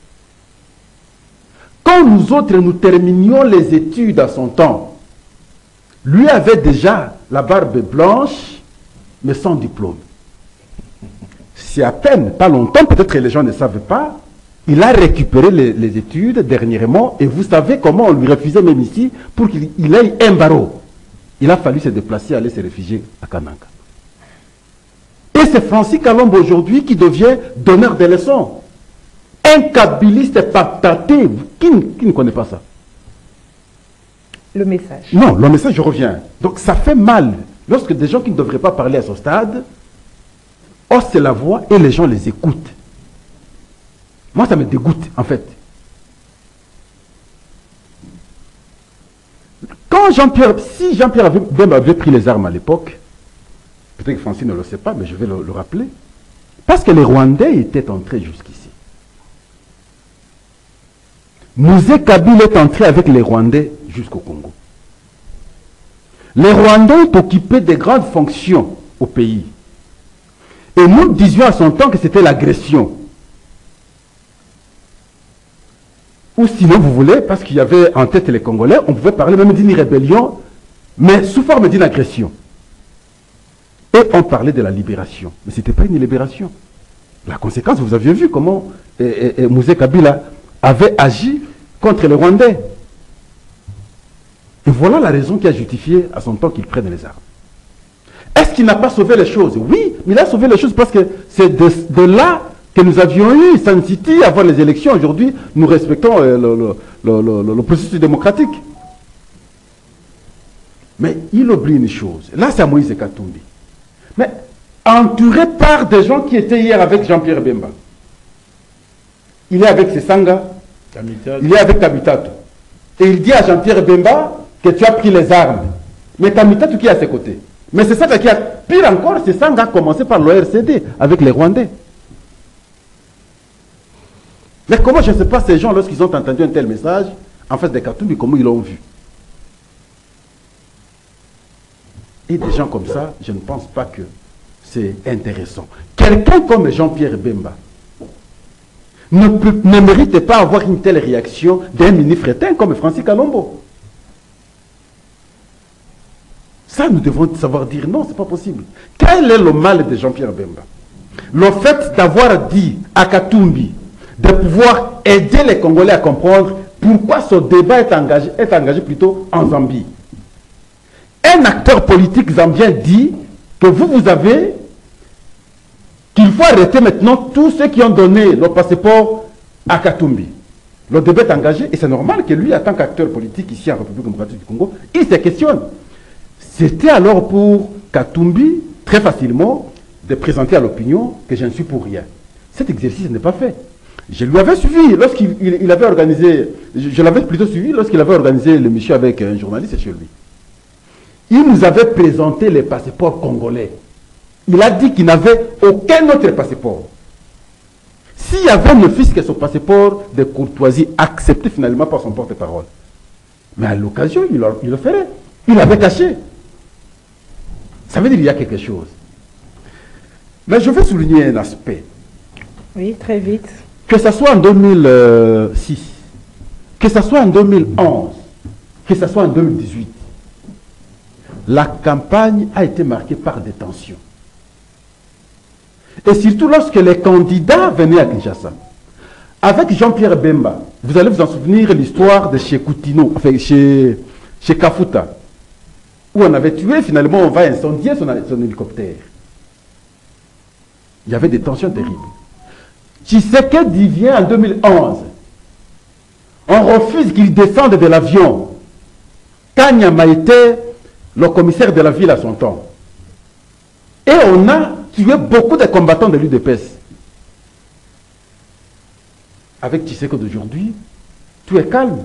Quand nous autres, nous terminions les études à son temps, lui avait déjà la barbe blanche, mais sans diplôme. C'est à peine, pas longtemps, peut-être que les gens ne savent pas, il a récupéré les, les études dernièrement, et vous savez comment on lui refusait même ici, pour qu'il ait un barreau. Il a fallu se déplacer, aller se réfugier à Kananga. Et c'est Francis Kalombo aujourd'hui qui devient donneur de leçons. Un kabiliste pactaté, qui, qui ne connaît pas ça? Le message. Non, le message, je reviens. Donc ça fait mal lorsque des gens qui ne devraient pas parler à ce stade haussent la voix et les gens les écoutent. Moi, ça me dégoûte, en fait. Quand Jean-Pierre, si Jean-Pierre avait, avait pris les armes à l'époque, peut-être que Francis ne le sait pas, mais je vais le, le rappeler, parce que les Rwandais étaient entrés jusqu'ici. Mouzé Kabila est entré avec les Rwandais jusqu'au Congo. Les Rwandais ont occupé de grandes fonctions au pays. Et nous disions à son temps que c'était l'agression. Ou sinon, vous voulez, parce qu'il y avait en tête les Congolais, on pouvait parler même d'une rébellion, mais sous forme d'une agression. Et on parlait de la libération. Mais ce n'était pas une libération. La conséquence, vous aviez vu comment et, et, et Mouzé Kabila avait agi contre les Rwandais. Et voilà la raison qui a justifié à son temps qu'il prenne les armes. Est-ce qu'il n'a pas sauvé les choses? Oui, mais il a sauvé les choses parce que c'est de, de là que nous avions eu Sun City avant les élections. Aujourd'hui, nous respectons euh, le, le, le, le, le processus démocratique. Mais il oublie une chose. Là, c'est à Moïse Katumbi. Mais entouré par des gens qui étaient hier avec Jean-Pierre Bemba. Il est avec Sesanga, il est avec Kamitatou. Et il dit à Jean-Pierre Bemba que tu as pris les armes. Mais Kamitatou qui est à ses côtés. Mais c'est ça qui a... Pire encore, Sesanga a commencé par l'O R C D avec les Rwandais. Mais comment, je ne sais pas, ces gens, lorsqu'ils ont entendu un tel message, en face de Katumbi, comment ils l'ont vu? Et des gens comme ça, je ne pense pas que c'est intéressant. Quelqu'un comme Jean-Pierre Bemba ne, peut, ne mérite pas avoir une telle réaction d'un ministre éteint comme Francis Kalombo. Ça, nous devons savoir dire non, c'est pas possible. Quel est le mal de Jean-Pierre Bemba? Le fait d'avoir dit à Katumbi de pouvoir aider les Congolais à comprendre pourquoi ce débat est engagé, est engagé plutôt en Zambie. Un acteur politique zambien dit que vous, vous avez, qu'il faut arrêter maintenant tous ceux qui ont donné le passeport à Katumbi. Le débat est engagé et c'est normal que lui, en tant qu'acteur politique ici en République démocratique du Congo, il se questionne. C'était alors pour Katumbi, très facilement, de présenter à l'opinion que je ne suis pour rien. Cet exercice n'est pas fait. Je lui avais suivi lorsqu'il il, il avait organisé, je, je l'avais plutôt suivi lorsqu'il avait organisé l'émission avec un journaliste chez lui. Il nous avait présenté les passeports congolais. Il a dit qu'il n'avait aucun autre passeport. S'il y avait ne fût-ce que son passeport de courtoisie accepté finalement par son porte-parole, mais à l'occasion, il, il le ferait. Il l'avait caché. Ça veut dire qu'il y a quelque chose. Mais je veux souligner un aspect. Oui, très vite. Que ce soit en deux mille six, que ce soit en deux mille onze, que ce soit en deux mille dix-huit, la campagne a été marquée par des tensions. Et surtout lorsque les candidats venaient à Kinshasa. Avec Jean-Pierre Bemba, vous allez vous en souvenir l'histoire de chez Koutino, enfin chez, chez Kafuta, où on avait tué, finalement on va incendier son, son hélicoptère. Il y avait des tensions terribles. Tshisekedi vient en deux mille onze. On refuse qu'il descende de l'avion. Kanyama était le commissaire de la ville à son temps. Et on a tué beaucoup de combattants de l'U D P S. Avec Tshisekedi d'aujourd'hui, tout est calme.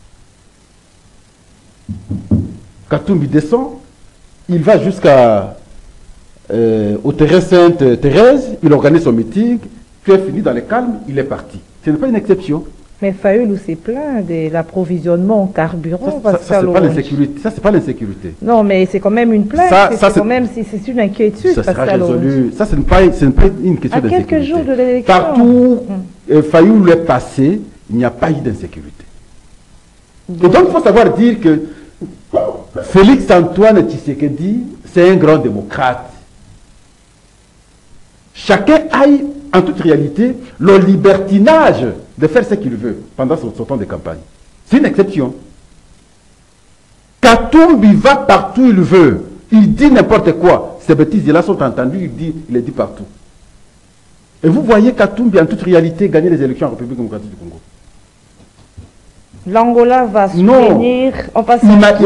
Katumbi descend, il va jusqu'à euh, au Thérèse Sainte Thérèse, il organise son meeting, puis est fini dans le calme, il est parti. Ce n'est pas une exception. Mais Fayoulou s'est plaint de l'approvisionnement en carburant. Ça, ça, ça c'est pas l'insécurité. Ça, c'est pas l'insécurité. Non, mais c'est quand même une plainte. C'est quand même, c'est une inquiétude. Ça sera résolu. Ça, ce n'est pas, pas une question d'insécurité. À quelques jours de l'élection. Partout, hum. euh, Fayoulou est passé, il n'y a pas eu d'insécurité. Et donc, il faut savoir dire que Félix Antoine Tshisekedi, c'est un grand démocrate. Chacun aille, en toute réalité, le libertinage de faire ce qu'il veut pendant son, son temps de campagne. C'est une exception. Katumbi va partout où il veut. Il dit n'importe quoi. Ces bêtises-là sont entendues, il, dit, il les dit partout. Et vous voyez Katumbi, en toute réalité, gagner les élections en République démocratique du Congo. L'Angola va soutenir... On passe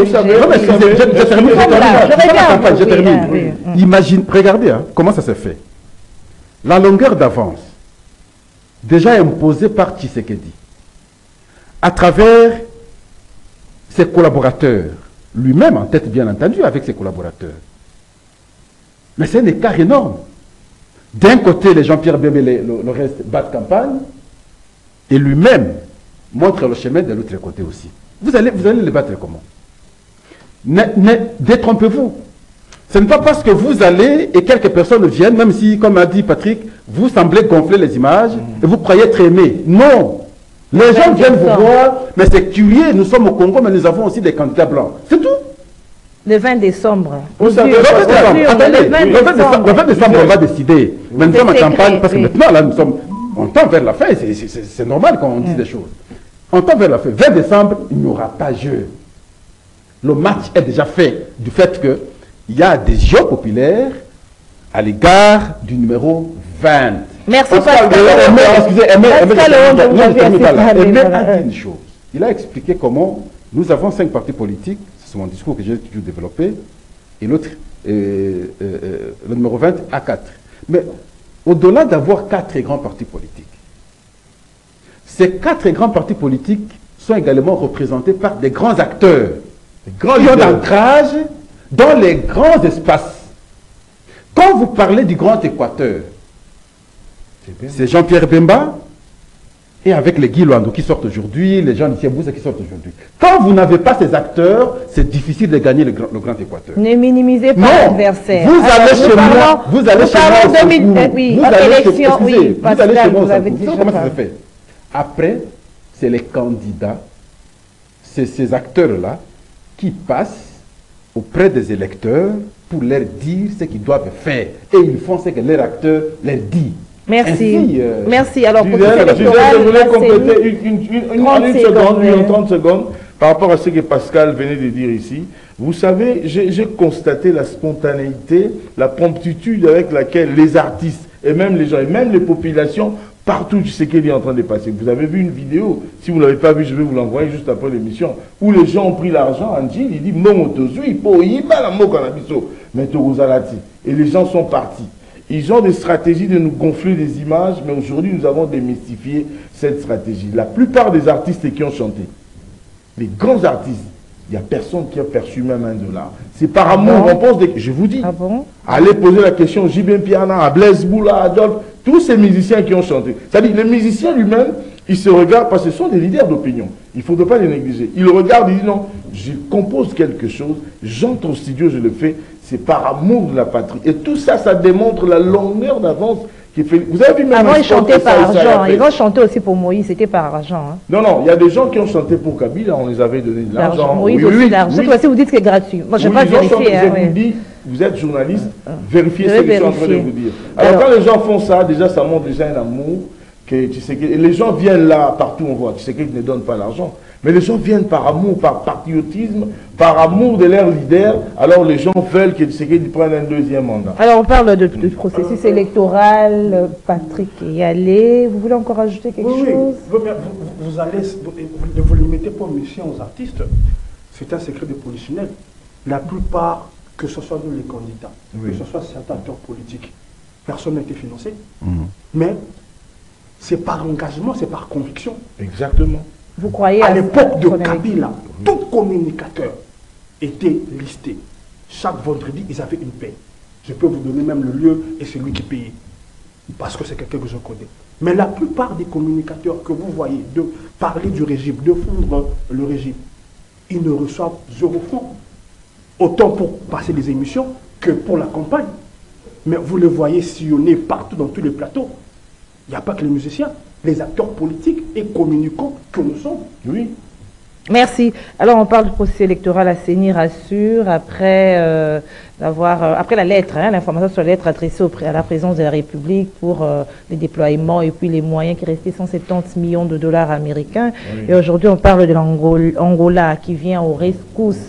je termine. Imagine, regardez hein, comment ça s'est fait. La longueur d'avance, déjà imposée par Tshisekedi, à travers ses collaborateurs, lui-même en tête bien entendu avec ses collaborateurs. Mais c'est un écart énorme. D'un côté, les Jean-Pierre Bemba et le, le reste battent campagne, et lui-même montre le chemin de l'autre côté aussi. Vous allez, vous allez les battre comment? Ne, ne, détrompez-vous. Ce n'est pas parce que vous allez et quelques personnes viennent, même si, comme a dit Patrick, vous semblez gonfler les images mmh. et vous croyez être aimé. Non. Les gens viennent vous voir, mais c'est curieux, nous sommes au Congo, mais nous avons aussi des candidats blancs. C'est tout. Le vingt décembre. Vous savez, le vingt décembre, attendez, le vingt décembre, on va décider. Mais nous sommes en campagne, parce que maintenant, là, nous sommes, on tend vers la fin, c'est normal quand on dit mmh. des choses. On tend vers la fin. vingt décembre, il n'y aura pas jeu. Le match est déjà fait du fait que il y a des jeux populaires à l'égard du numéro vingt. Merci Pascal. Excusez, Aimé a dit une chose. Il a expliqué comment nous avons cinq partis politiques, c'est mon discours que j'ai toujours développé, et l'autre, euh, euh, le numéro vingt, a quatre. Mais au-delà d'avoir quatre grands partis politiques, ces quatre grands partis politiques sont également représentés par des grands acteurs, des grands lieux d'ancrage dans les grands espaces. Quand vous parlez du Grand Équateur, c'est Jean-Pierre Bemba, et avec les Guy Luando qui sortent aujourd'hui, les gens d'ici Boussa qui sortent aujourd'hui. Quand vous n'avez pas ces acteurs, c'est difficile de gagner le Grand, le grand Équateur. Ne minimisez pas l'adversaire. Vous allez chez moi, vous allez chez moi, oui, vous allez chez moi, oui, vous allez chez moi, vous avez déjà comment ça se fait? Après, c'est les candidats, c'est ces acteurs-là qui passent auprès des électeurs pour leur dire ce qu'ils doivent faire. Et ils font ce que leur acteur leur dit. Merci. Ainsi, euh, Merci. Alors, pour Gisèle, je voulais compléter une, une, une, une, une seconde, une trente secondes par rapport à ce que Pascal venait de dire ici. Vous savez, j'ai constaté la spontanéité, la promptitude avec laquelle les artistes et même les gens, et même les populations, partout, tu sais qu'il est en train de passer. Vous avez vu une vidéo, si vous ne l'avez pas vu, je vais vous l'envoyer juste après l'émission, où les gens ont pris l'argent, Angie, il dit, non, mais et les gens sont partis. Ils ont des stratégies de nous gonfler des images, mais aujourd'hui, nous avons démystifié cette stratégie. La plupart des artistes qui ont chanté, les grands artistes, il n'y a personne qui a perçu même un dollar. C'est par amour, ah bon? On pense des... Je vous dis, ah bon? allez poser la question J B Piana, à Blaise Boula, à Adolphe, Tous ces musiciens qui ont chanté, c'est-à-dire les musiciens lui-même, ils se regardent parce que ce sont des leaders d'opinion. Il ne faudrait pas les négliger. Ils regardent, ils disent non, je compose quelque chose, j'entre au studio, je le fais, c'est par amour de la patrie. Et tout ça, ça démontre la longueur d'avance qui fait. Vous avez vu même avant, ils chantaient par ça, argent. Ils ont chanté aussi pour Moïse, c'était par argent. Hein. Non, non, il y a des gens qui ont chanté pour Kabila, on les avait donné de l'argent. Moïse oui, aussi, oui, l'argent. oui. Cette fois-ci, vous dites que c'est gratuit. Moi, je ne vais oui, pas vérifier. Chanté, hein, je oui. vous dis, vous êtes journaliste, vérifiez je ce vais que je suis en train de vérifier. vous dire. Alors, Alors, quand les gens font ça, déjà, ça montre déjà un amour. Que, tu sais, que, et les gens viennent là, partout on voit, tu sais qu'ils ne donnent pas l'argent. Mais les gens viennent par amour, par patriotisme, par amour de leur leader. Alors les gens veulent que tu sais qu'ils prennent un deuxième mandat. Alors on parle de, de processus électoral. Patrick est allé. Vous voulez encore ajouter quelque oui, chose? Oui, vous, vous allez, vous, ne vous limitez pas mission aux artistes. C'est un secret de polichinelle. La plupart, que ce soit nous les candidats, oui. que ce soit certains acteurs politiques, personne n'a été financé. Mmh. Mais c'est par engagement, c'est par conviction. Exactement. Vous croyez à, à l'époque de Kabila, tout communicateur était listé. Chaque vendredi, ils avaient une paie. Je peux vous donner même le lieu et celui qui payait. Parce que c'est quelqu'un que je connais. Mais la plupart des communicateurs que vous voyez de parler du régime, de fondre le régime, ils ne reçoivent zéro franc. Autant pour passer les émissions que pour la campagne. Mais vous le voyez sillonner partout dans tous les plateaux. Il n'y a pas que les musiciens, les acteurs politiques et communicants que nous sommes. Oui. Merci. Alors, on parle du processus électoral à CENI rassure, après, euh, d'avoir, euh, après la lettre, hein, l'information sur la lettre adressée au, à la présidence de la République pour euh, les déploiements et puis les moyens qui restaient cent soixante-dix millions de dollars américains. Oui. Et aujourd'hui, on parle de l'Angola qui vient aux rescousses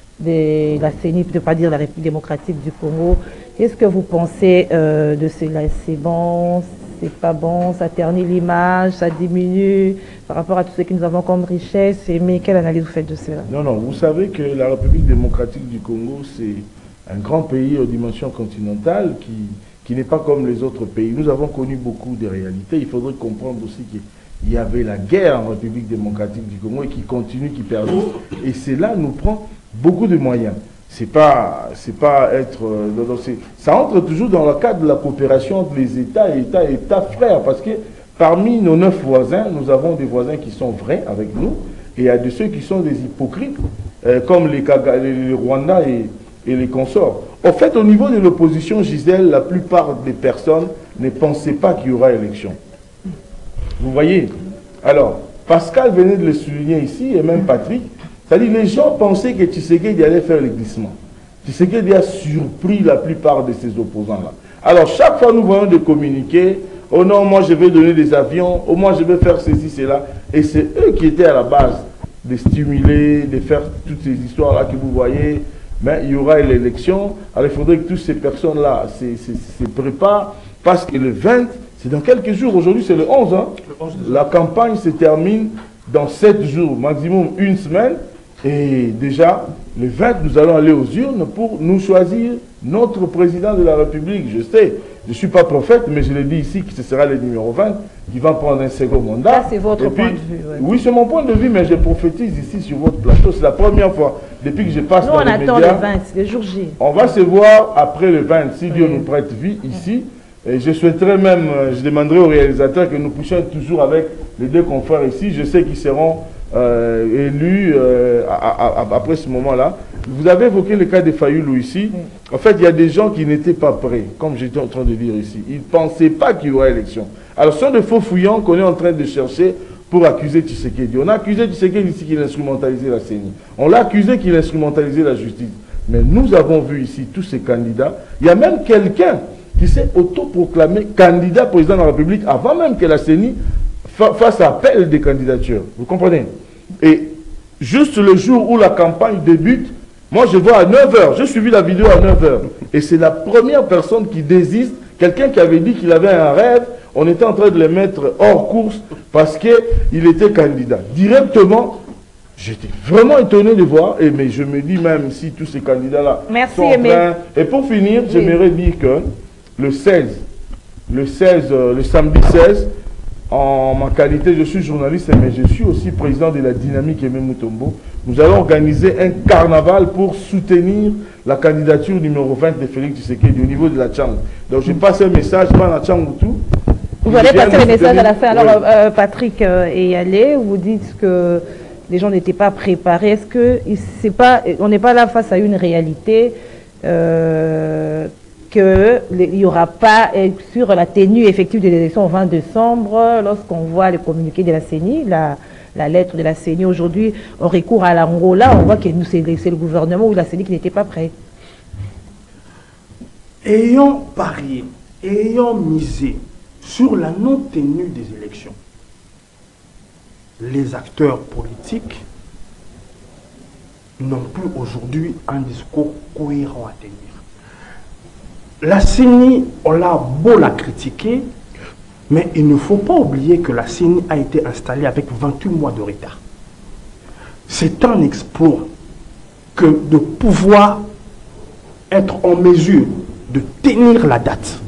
de la CENI, de ne pas dire la République démocratique du Congo. Qu'est-ce que vous pensez euh, de cela? C'est bon? C'est pas bon, ça ternit l'image, ça diminue par rapport à tout ce que nous avons comme richesse. Mais quelle analyse vous faites de cela? Non, non, vous savez que la République démocratique du Congo, c'est un grand pays aux dimensions continentales qui, qui n'est pas comme les autres pays. Nous avons connu beaucoup de réalités. Il faudrait comprendre aussi qu'il y avait la guerre en République démocratique du Congo et qui continue, qui perdure. Et cela nous prend beaucoup de moyens. C'est pas, c'est pas être, euh, ça entre toujours dans le cadre de la coopération entre les États et États et États frères, parce que parmi nos neuf voisins, nous avons des voisins qui sont vrais avec nous, et il y a de ceux qui sont des hypocrites, euh, comme les, les, les Rwandais et, et les consorts. En fait, au niveau de l'opposition, Gisèle, la plupart des personnes ne pensaient pas qu'il y aura élection. Vous voyez? Alors, Pascal venait de le souligner ici, et même Patrick. C'est-à-dire les gens pensaient que Tshisekedi allait faire le glissement. Tshisekedi a surpris la plupart de ses opposants-là. Alors chaque fois nous voyons des communiqués, oh non, moi je vais donner des avions, oh moi je vais faire ceci, cela. Et c'est eux qui étaient à la base de stimuler, de faire toutes ces histoires-là que vous voyez. Mais il y aura l'élection. Alors il faudrait que toutes ces personnes-là se préparent, parce que le vingt, c'est dans quelques jours. Aujourd'hui c'est le onze. Hein. Le onze la campagne se termine dans sept jours, maximum une semaine. Et déjà, le vingt, nous allons aller aux urnes pour nous choisir notre président de la République. Je sais, je ne suis pas prophète, mais je l'ai dit ici que ce sera le numéro vingt qui va prendre un second mandat. C'est votre puis, point de vue. Ouais. Oui, c'est mon point de vue, mais je prophétise ici sur votre plateau. C'est la première fois depuis que je passe nous, dans les médias. Nous, on attend le vingt, le jour J. On va se voir après le vingt, si oui. Dieu nous prête vie ici. Et je souhaiterais même, je demanderai aux réalisateurs que nous puissions toujours avec les deux confrères ici. Je sais qu'ils seront euh, élus euh, à, à, après ce moment-là. Vous avez évoqué le cas de Fayoulou ici. Oui. En fait, il y a des gens qui n'étaient pas prêts, comme j'étais en train de dire ici. Ils ne pensaient pas qu'il y aurait élection. Alors, ce sont des faux fouillants qu'on est en train de chercher pour accuser Tshisekedi. On a accusé Tshisekedi ici qu'il instrumentalisait la CENI. On l'a accusé qu'il instrumentalisait la justice. Mais nous avons vu ici tous ces candidats. Il y a même quelqu'un qui s'est autoproclamé candidat président de la République avant même que la CENI fa fasse appel des candidatures. Vous comprenez? Et juste le jour où la campagne débute, moi je vois à neuf heures, j'ai suivi la vidéo à neuf heures, et c'est la première personne qui désiste, quelqu'un qui avait dit qu'il avait un rêve, on était en train de le mettre hors course parce qu'il était candidat. Directement, j'étais vraiment étonné de voir, et mais je me dis même si tous ces candidats-là sont en train... Et pour finir, oui. J'aimerais dire que le seize, le seize, euh, le samedi seize, en ma qualité, je suis journaliste, mais je suis aussi président de la Dynamique Aimé Mutombo. Nous allons organiser un carnaval pour soutenir la candidature numéro vingt de Félix Tshisekedi au niveau de la Tchang. Donc je passe un message, pas à Tchangoutou, Vous allez passer le message à la fin. Alors, oui. euh, Patrick euh, est allé, vous dites que les gens n'étaient pas préparés. Est-ce que c'est pas, on n'est pas là face à une réalité euh, qu'il n'y aura pas, sur la tenue effective de l'élection au vingt décembre, lorsqu'on voit le communiqué de la C E N I, la, la lettre de la C E N I aujourd'hui, on recourt à l'Angola, on voit que c'est le gouvernement ou la C E N I qui n'était pas prêt. Ayant parié, ayant misé sur la non-tenue des élections, les acteurs politiques n'ont plus aujourd'hui un discours cohérent à tenir. La C E N I, on l'a beau la critiquer, mais il ne faut pas oublier que la C E N I a été installée avec vingt-huit mois de retard. C'est un exploit que de pouvoir être en mesure de tenir la date.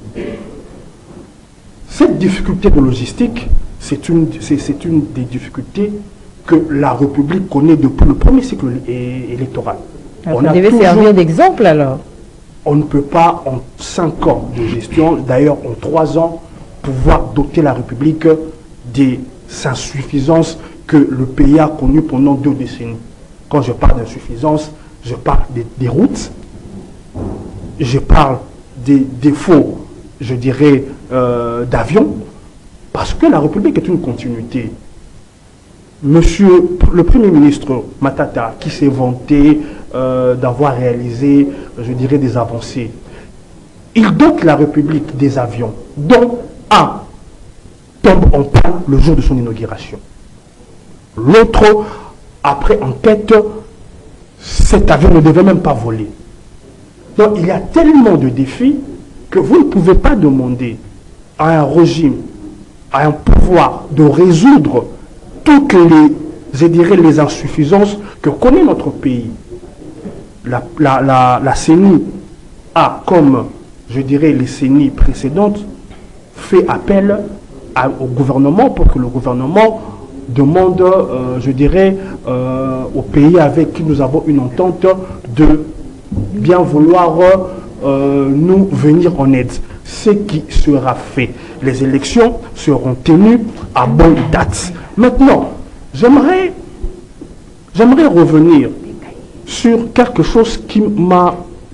Cette difficulté de logistique, c'est une, c'est une des difficultés que la République connaît depuis le premier cycle électoral. Alors, on devait servir d'exemple alors. On ne peut pas en cinq ans de gestion, d'ailleurs en trois ans, pouvoir doter la République des insuffisances que le pays a connues pendant deux décennies. Quand je parle d'insuffisance, je parle des, des routes, je parle des défauts, je dirais, euh, d'avions, parce que la République est une continuité. Monsieur le Premier ministre Matata, qui s'est vanté euh, d'avoir réalisé, je dirais, des avancées, il dote la République des avions, dont un tombe en panne le jour de son inauguration. L'autre, après enquête, cet avion ne devait même pas voler. Donc il y a tellement de défis que vous ne pouvez pas demander à un régime, à un pouvoir de résoudre toutes les, je dirais, les insuffisances que connaît notre pays. La, la, la, la C E N I a, comme je dirais les C E N I précédentes, fait appel à, au gouvernement pour que le gouvernement demande, euh, je dirais, euh, au pays avec qui nous avons une entente de bien vouloir euh, nous venir en aide. Ce qui sera fait. Les élections seront tenues à bonne date. Maintenant, j'aimerais j'aimerais revenir sur quelque chose qui m'a...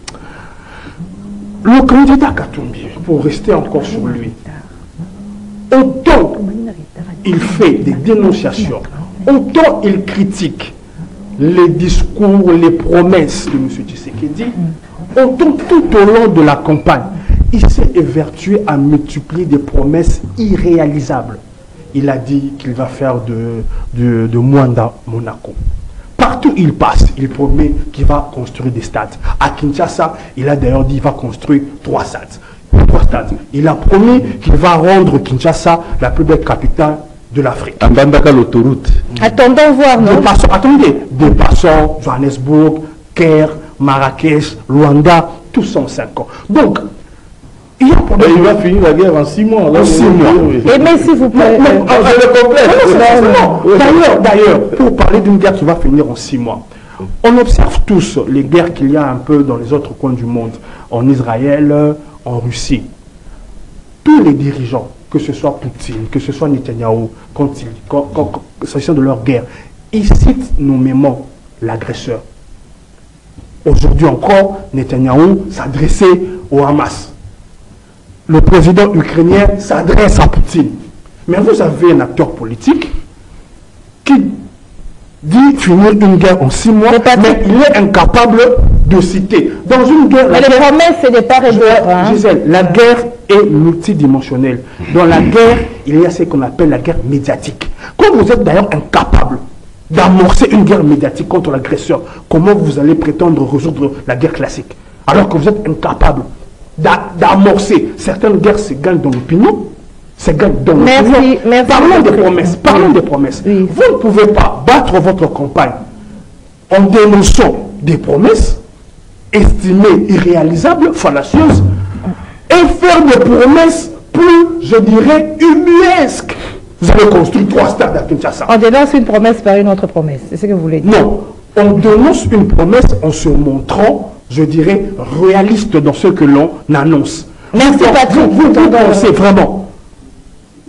Le candidat Katumbi, pour rester encore sur lui, autant il fait des dénonciations, autant il critique les discours, les promesses de M. Tshisekedi, autant tout au long de la campagne, il s'est évertué à multiplier des promesses irréalisables. Il a dit qu'il va faire de, de, de Mwanda Monaco. Partout où il passe, il promet qu'il va construire des stades. À Kinshasa, il a d'ailleurs dit qu'il va construire trois stades. Trois stades. Il a promis qu'il va rendre Kinshasa la plus belle capitale de l'Afrique. Ambandaka l'autoroute. Attendons voir, non? Dépassons, attendez, dépassons Johannesburg, Caire, Marrakech, Luanda, tous ça en cinq ans. Donc, il, y a et il va finir la guerre en six mois. Là, en six mois. Et mais s'il vous plaît. D'ailleurs, d'ailleurs, pour parler d'une guerre qui va finir en six mois, on observe tous les guerres qu'il y a un peu dans les autres coins du monde, en Israël, en Russie. Tous les dirigeants, que ce soit Poutine, que ce soit Netanyahou, quand ils, quand, quand, quand, s'agissant de leur guerre, ils citent nommément l'agresseur. Aujourd'hui encore, Netanyahou s'adressait au Hamas. Le président ukrainien s'adresse à Poutine. Mais vous avez un acteur politique qui dit finir une guerre en six mois, mais il est incapable de citer. Dans une guerre... Mais les guerre, promesses, c'est des part et d'autre. Hein. Gisèle, la guerre est multidimensionnelle. Dans la guerre, il y a ce qu'on appelle la guerre médiatique. Quand vous êtes d'ailleurs incapable d'amorcer une guerre médiatique contre l'agresseur, comment vous allez prétendre résoudre la guerre classique? Alors que vous êtes incapable d'amorcer. Certaines guerres se gagnent dans l'opinion, se gagnent dans l'opinion. Parlons des promesses. Parlons oui. des promesses. Oui. Vous ne pouvez pas battre votre campagne en dénonçant des promesses estimées irréalisables, fallacieuses, et faire des promesses plus, je dirais, ubuesques. Vous avez construit trois stades à Kinshasa. On dénonce une promesse par une autre promesse. C'est ce que vous voulez dire? Non. On dénonce une promesse en se montrant, je dirais, réaliste dans ce que l'on annonce. Merci donc, Patrick. Vous, vous, vous pensez vraiment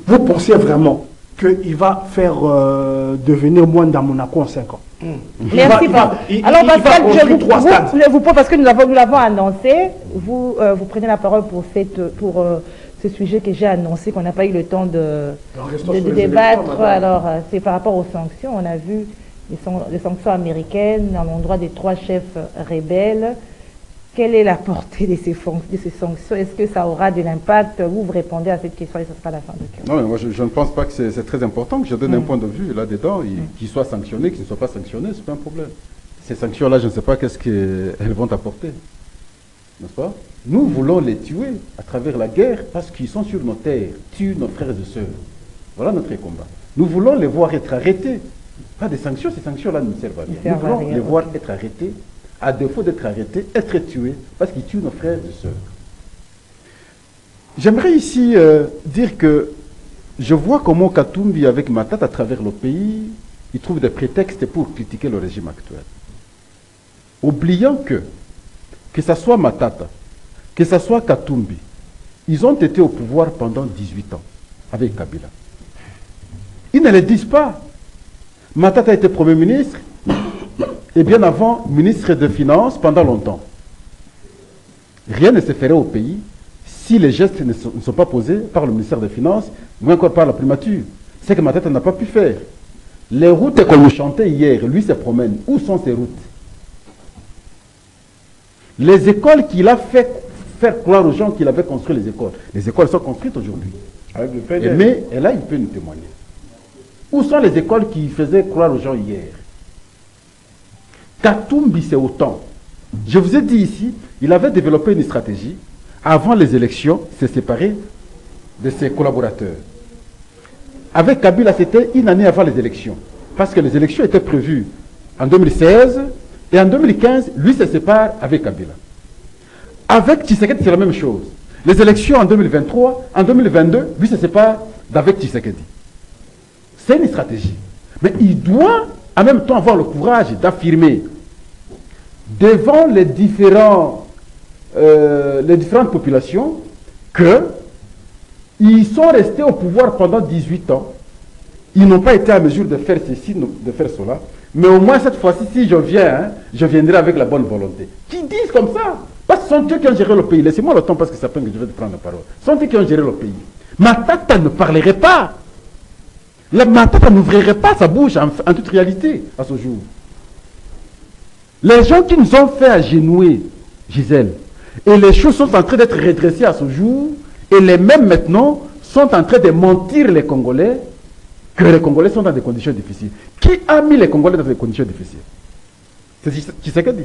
vous pensez vraiment qu'il va faire euh, devenir Mwanda Monaco en cinq ans? Mmh. Merci. Va, il, il, Alors, il, Pascal, il je vous, trois vous, stades. vous, parce que nous l'avons nous annoncé, vous, euh, vous prenez la parole pour, cette, pour euh, ce sujet que j'ai annoncé, qu'on n'a pas eu le temps de, de, de débattre. Alors, euh, c'est par rapport aux sanctions. On a vu les, san les sanctions américaines à l'endroit des trois chefs rebelles. Quelle est la portée de ces, de ces sanctions? Est-ce que ça aura de l'impact? Vous, vous répondez à cette question et ce sera la fin de question. Non, mais moi, je, je ne pense pas que c'est très important que je donne mmh. un point de vue là-dedans, mmh. qu'il soit sanctionné, qu'il ne soit pas sanctionné, ce n'est pas un problème. Ces sanctions-là, je ne sais pas qu'est-ce qu'elles vont apporter. N'est-ce pas? Nous voulons les tuer à travers la guerre parce qu'ils sont sur nos terres, tuent nos frères et sœurs. Voilà notre combat. Nous voulons les voir être arrêtés. Pas des sanctions, ces sanctions-là ne nous servent à rien. Nous voulons les voir être arrêtés. À défaut d'être arrêtés, être tués, parce qu'ils tuent nos frères et sœurs. J'aimerais ici euh, dire que je vois comment Katumbi, avec Matata, à travers le pays, il trouve des prétextes pour critiquer le régime actuel. Oubliant que, que ce soit Matata, que ce soit Katumbi, ils ont été au pouvoir pendant dix-huit ans, avec Kabila. Ils ne le disent pas. Matata était Premier ministre, et bien avant, ministre des Finances pendant longtemps. Rien ne se ferait au pays si les gestes ne sont, ne sont pas posés par le ministère des Finances, ou encore par la primature. C'est que Matata n'a pas pu faire. Les routes qu'on nous chantait hier, lui se promène. Où sont ces routes? Les écoles qu'il a fait faire croire aux gens qu'il avait construit les écoles. Les écoles sont construites aujourd'hui. Mais et là, il peut nous témoigner. Où sont les écoles qui faisaient croire aux gens hier? Katumbi, c'est autant. Je vous ai dit ici, il avait développé une stratégie. Avant les élections, s'est séparé de ses collaborateurs. Avec Kabila, c'était une année avant les élections. Parce que les élections étaient prévues en deux mille seize et en deux mille quinze, lui se sépare avec Kabila. Avec Tshisekedi, c'est la même chose. Les élections en deux mille vingt-trois, en deux mille vingt-deux, lui se sépare d'avec Tshisekedi. C'est une stratégie. Mais il doit en même temps avoir le courage d'affirmer devant les, différents, euh, les différentes populations qu'ils sont restés au pouvoir pendant dix-huit ans. Ils n'ont pas été à mesure de faire ceci, de faire cela. Mais au moins cette fois-ci, si je viens, hein, je viendrai avec la bonne volonté. Qui disent comme ça? Parce que ce sont eux qui ont géré le pays. Laissez-moi le temps parce que ça peut que je vais te prendre la parole. Ce sont eux qui ont géré le pays. Matata ne parlerait pas. La Matata n'ouvrirait pas sa bouche en, en toute réalité à ce jour. Les gens qui nous ont fait agenouiller, Gisèle, et les choses sont en train d'être redressées à ce jour, et les mêmes maintenant sont en train de mentir les Congolais que les Congolais sont dans des conditions difficiles. Qui a mis les Congolais dans des conditions difficiles? C'est Tshisekedi.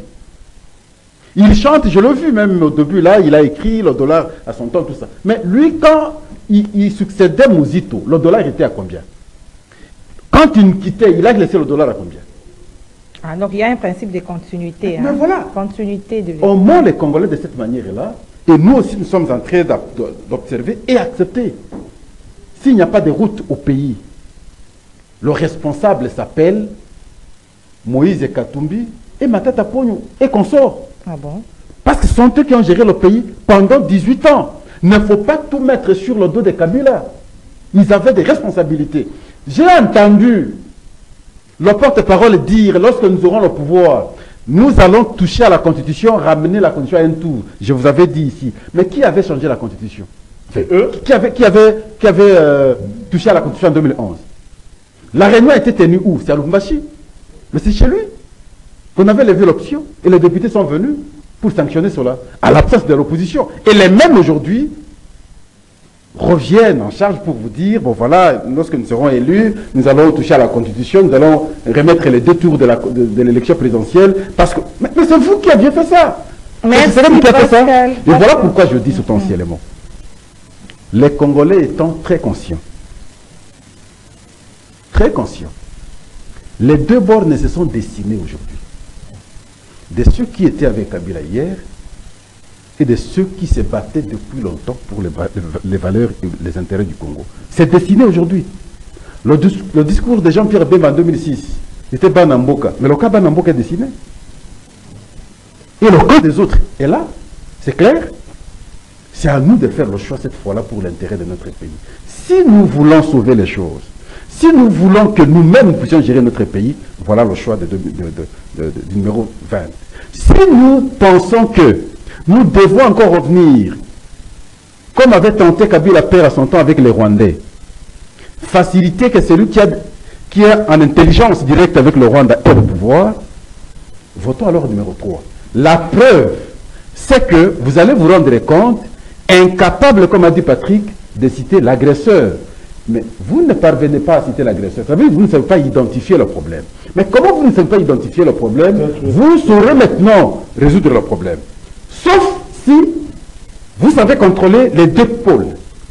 Il chante, je l'ai vu même au début, là, il a écrit le dollar à son temps, tout ça. Mais lui, quand il, il succédait Mouzito, le dollar était à combien? Quand il nous quittait, il a laissé le dollar à combien? Ah, donc il y a un principe de continuité. Mais hein. voilà. Continuité de... On ment les Congolais de cette manière-là, et nous aussi nous sommes en train d'observer et accepter. S'il n'y a pas de route au pays, le responsable s'appelle Moïse Katumbi et Matata Ponyo et consorts. Ah bon? Parce que ce sont eux qui ont géré le pays pendant dix-huit ans. Il ne faut pas tout mettre sur le dos de Kabila. Ils avaient des responsabilités. J'ai entendu le porte-parole dire, lorsque nous aurons le pouvoir, nous allons toucher à la Constitution, ramener la Constitution à un tour. Je vous avais dit ici. Mais qui avait changé la Constitution? C'est eux. Qui avait, qui avait, qui avait euh, touché à la Constitution en deux mille onze? La réunion a été tenue où? C'est à Lubumbashi. Mais c'est chez lui qu'on avait levé l'option. Et les députés sont venus pour sanctionner cela, à l'absence de l'opposition. Et les mêmes aujourd'hui reviennent en charge pour vous dire, bon voilà, lorsque nous serons élus, nous allons toucher à la Constitution, nous allons remettre les deux tours de l'élection présidentielle, parce que... Mais, mais c'est vous qui aviez fait ça. Merci, qui a fait ça. Pascal. Et voilà pourquoi je dis substantiellement. Les Congolais étant très conscients, très conscients, les deux bords ne se sont dessinés aujourd'hui. De ceux qui étaient avec Kabila hier, et de ceux qui se battaient depuis longtemps pour les, les valeurs et les intérêts du Congo. C'est dessiné aujourd'hui. Le, le discours de Jean-Pierre Bemba en deux mille six était Banamboka, mais le cas Banamboka est dessiné. Et le cas des autres est là, c'est clair. C'est à nous de faire le choix cette fois-là pour l'intérêt de notre pays. Si nous voulons sauver les choses, si nous voulons que nous-mêmes nous puissions gérer notre pays, voilà le choix de, de, de, de, de, de numéro vingt. Si nous pensons que nous devons encore revenir, comme avait tenté Kabila père à son temps avec les Rwandais, faciliter que celui qui a, qui est en intelligence directe avec le Rwanda ait le pouvoir, votons alors numéro trois. La preuve, c'est que vous allez vous rendre compte, incapable, comme a dit Patrick, de citer l'agresseur. Mais vous ne parvenez pas à citer l'agresseur. Ça veut dire que vous ne savez pas identifier le problème. Mais comment vous ne savez pas identifier le problème, vous saurez maintenant résoudre le problème. Sauf si vous savez contrôler les deux pôles.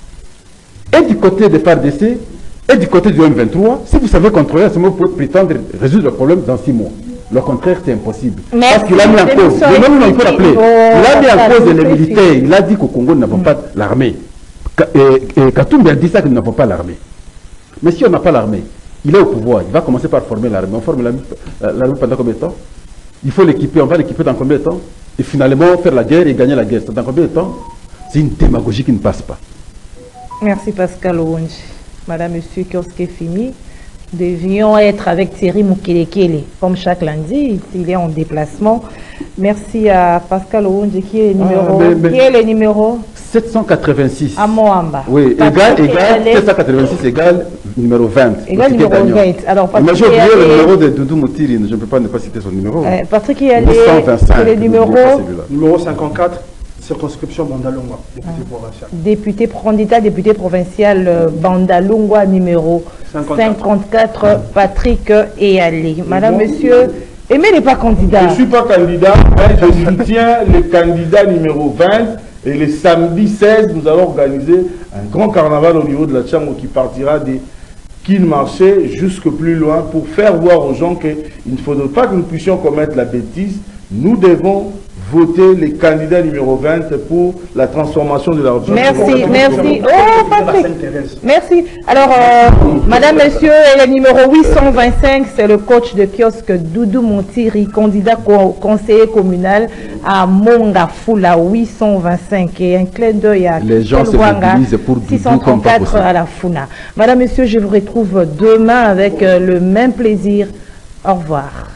Et du côté des P A R D C, et du côté du M vingt-trois, si vous savez contrôler, à ce moment, vous pouvez prétendre résoudre le problème dans six mois. Le contraire, c'est impossible. Merci. Parce qu'il a mis en cause, le même on peut l'appeler, il a mis en cause les militaires, il a dit qu'au Congo, nous n'avons pas l'armée. Et, et Katumbi a dit ça que nous n'avons pas l'armée. Mais si on n'a pas l'armée, il est au pouvoir, il va commencer par former l'armée. On forme l'armée pendant combien de temps? Il faut l'équiper, on va l'équiper dans combien de temps? Et finalement faire la guerre et gagner la guerre. Dans combien de temps? C'est une démagogie qui ne passe pas. Merci Pascal Owonji. Madame, Monsieur Kioske Fimi, devions être avec Thierry Mukelekele, comme chaque lundi, il est en déplacement. Merci à Pascal Owonji qui est le numéro, ah, mais, mais qui est le numéro sept cent quatre-vingt-six. À Moamba. Oui, égal, égal, sept cent quatre-vingt-six égale numéro vingt. Égal numéro vingt. Alors, mais j'ai oublié le numéro de Doudou Moutiri, je ne peux pas ne pas citer son numéro. Euh, Patrick y allait, c'est le numéro numéro cinquante-quatre, circonscription Bandalungwa, député ah. provincial. Député, candidat député provincial euh, Bandalungwa numéro cinquante-quatre, ah. Patrick Eyalé. Madame, bon, monsieur, aimez n'est pas candidat. Je ne suis pas candidat, mais je soutiens le candidat numéro vingt. Et le samedi seize, nous allons organiser un grand carnaval au niveau de la Tchango qui partira des Kinmarché jusque plus loin pour faire voir aux gens qu'il ne faudrait pas que nous puissions commettre la bêtise. Nous devons voter les candidats numéro vingt pour la transformation de la République. Merci, merci. Oh, Patrick. Merci. Alors, euh, Madame, Monsieur, et le numéro huit cent vingt-cinq, c'est le coach de kiosque Doudou Montiri, candidat co conseiller communal à Mongafula, huit cent vingt-cinq. Et un clin d'œil à les gens se mobilisent pour six cent trente-quatre à la Funa. Madame, Monsieur, je vous retrouve demain avec euh, le même plaisir. Au revoir.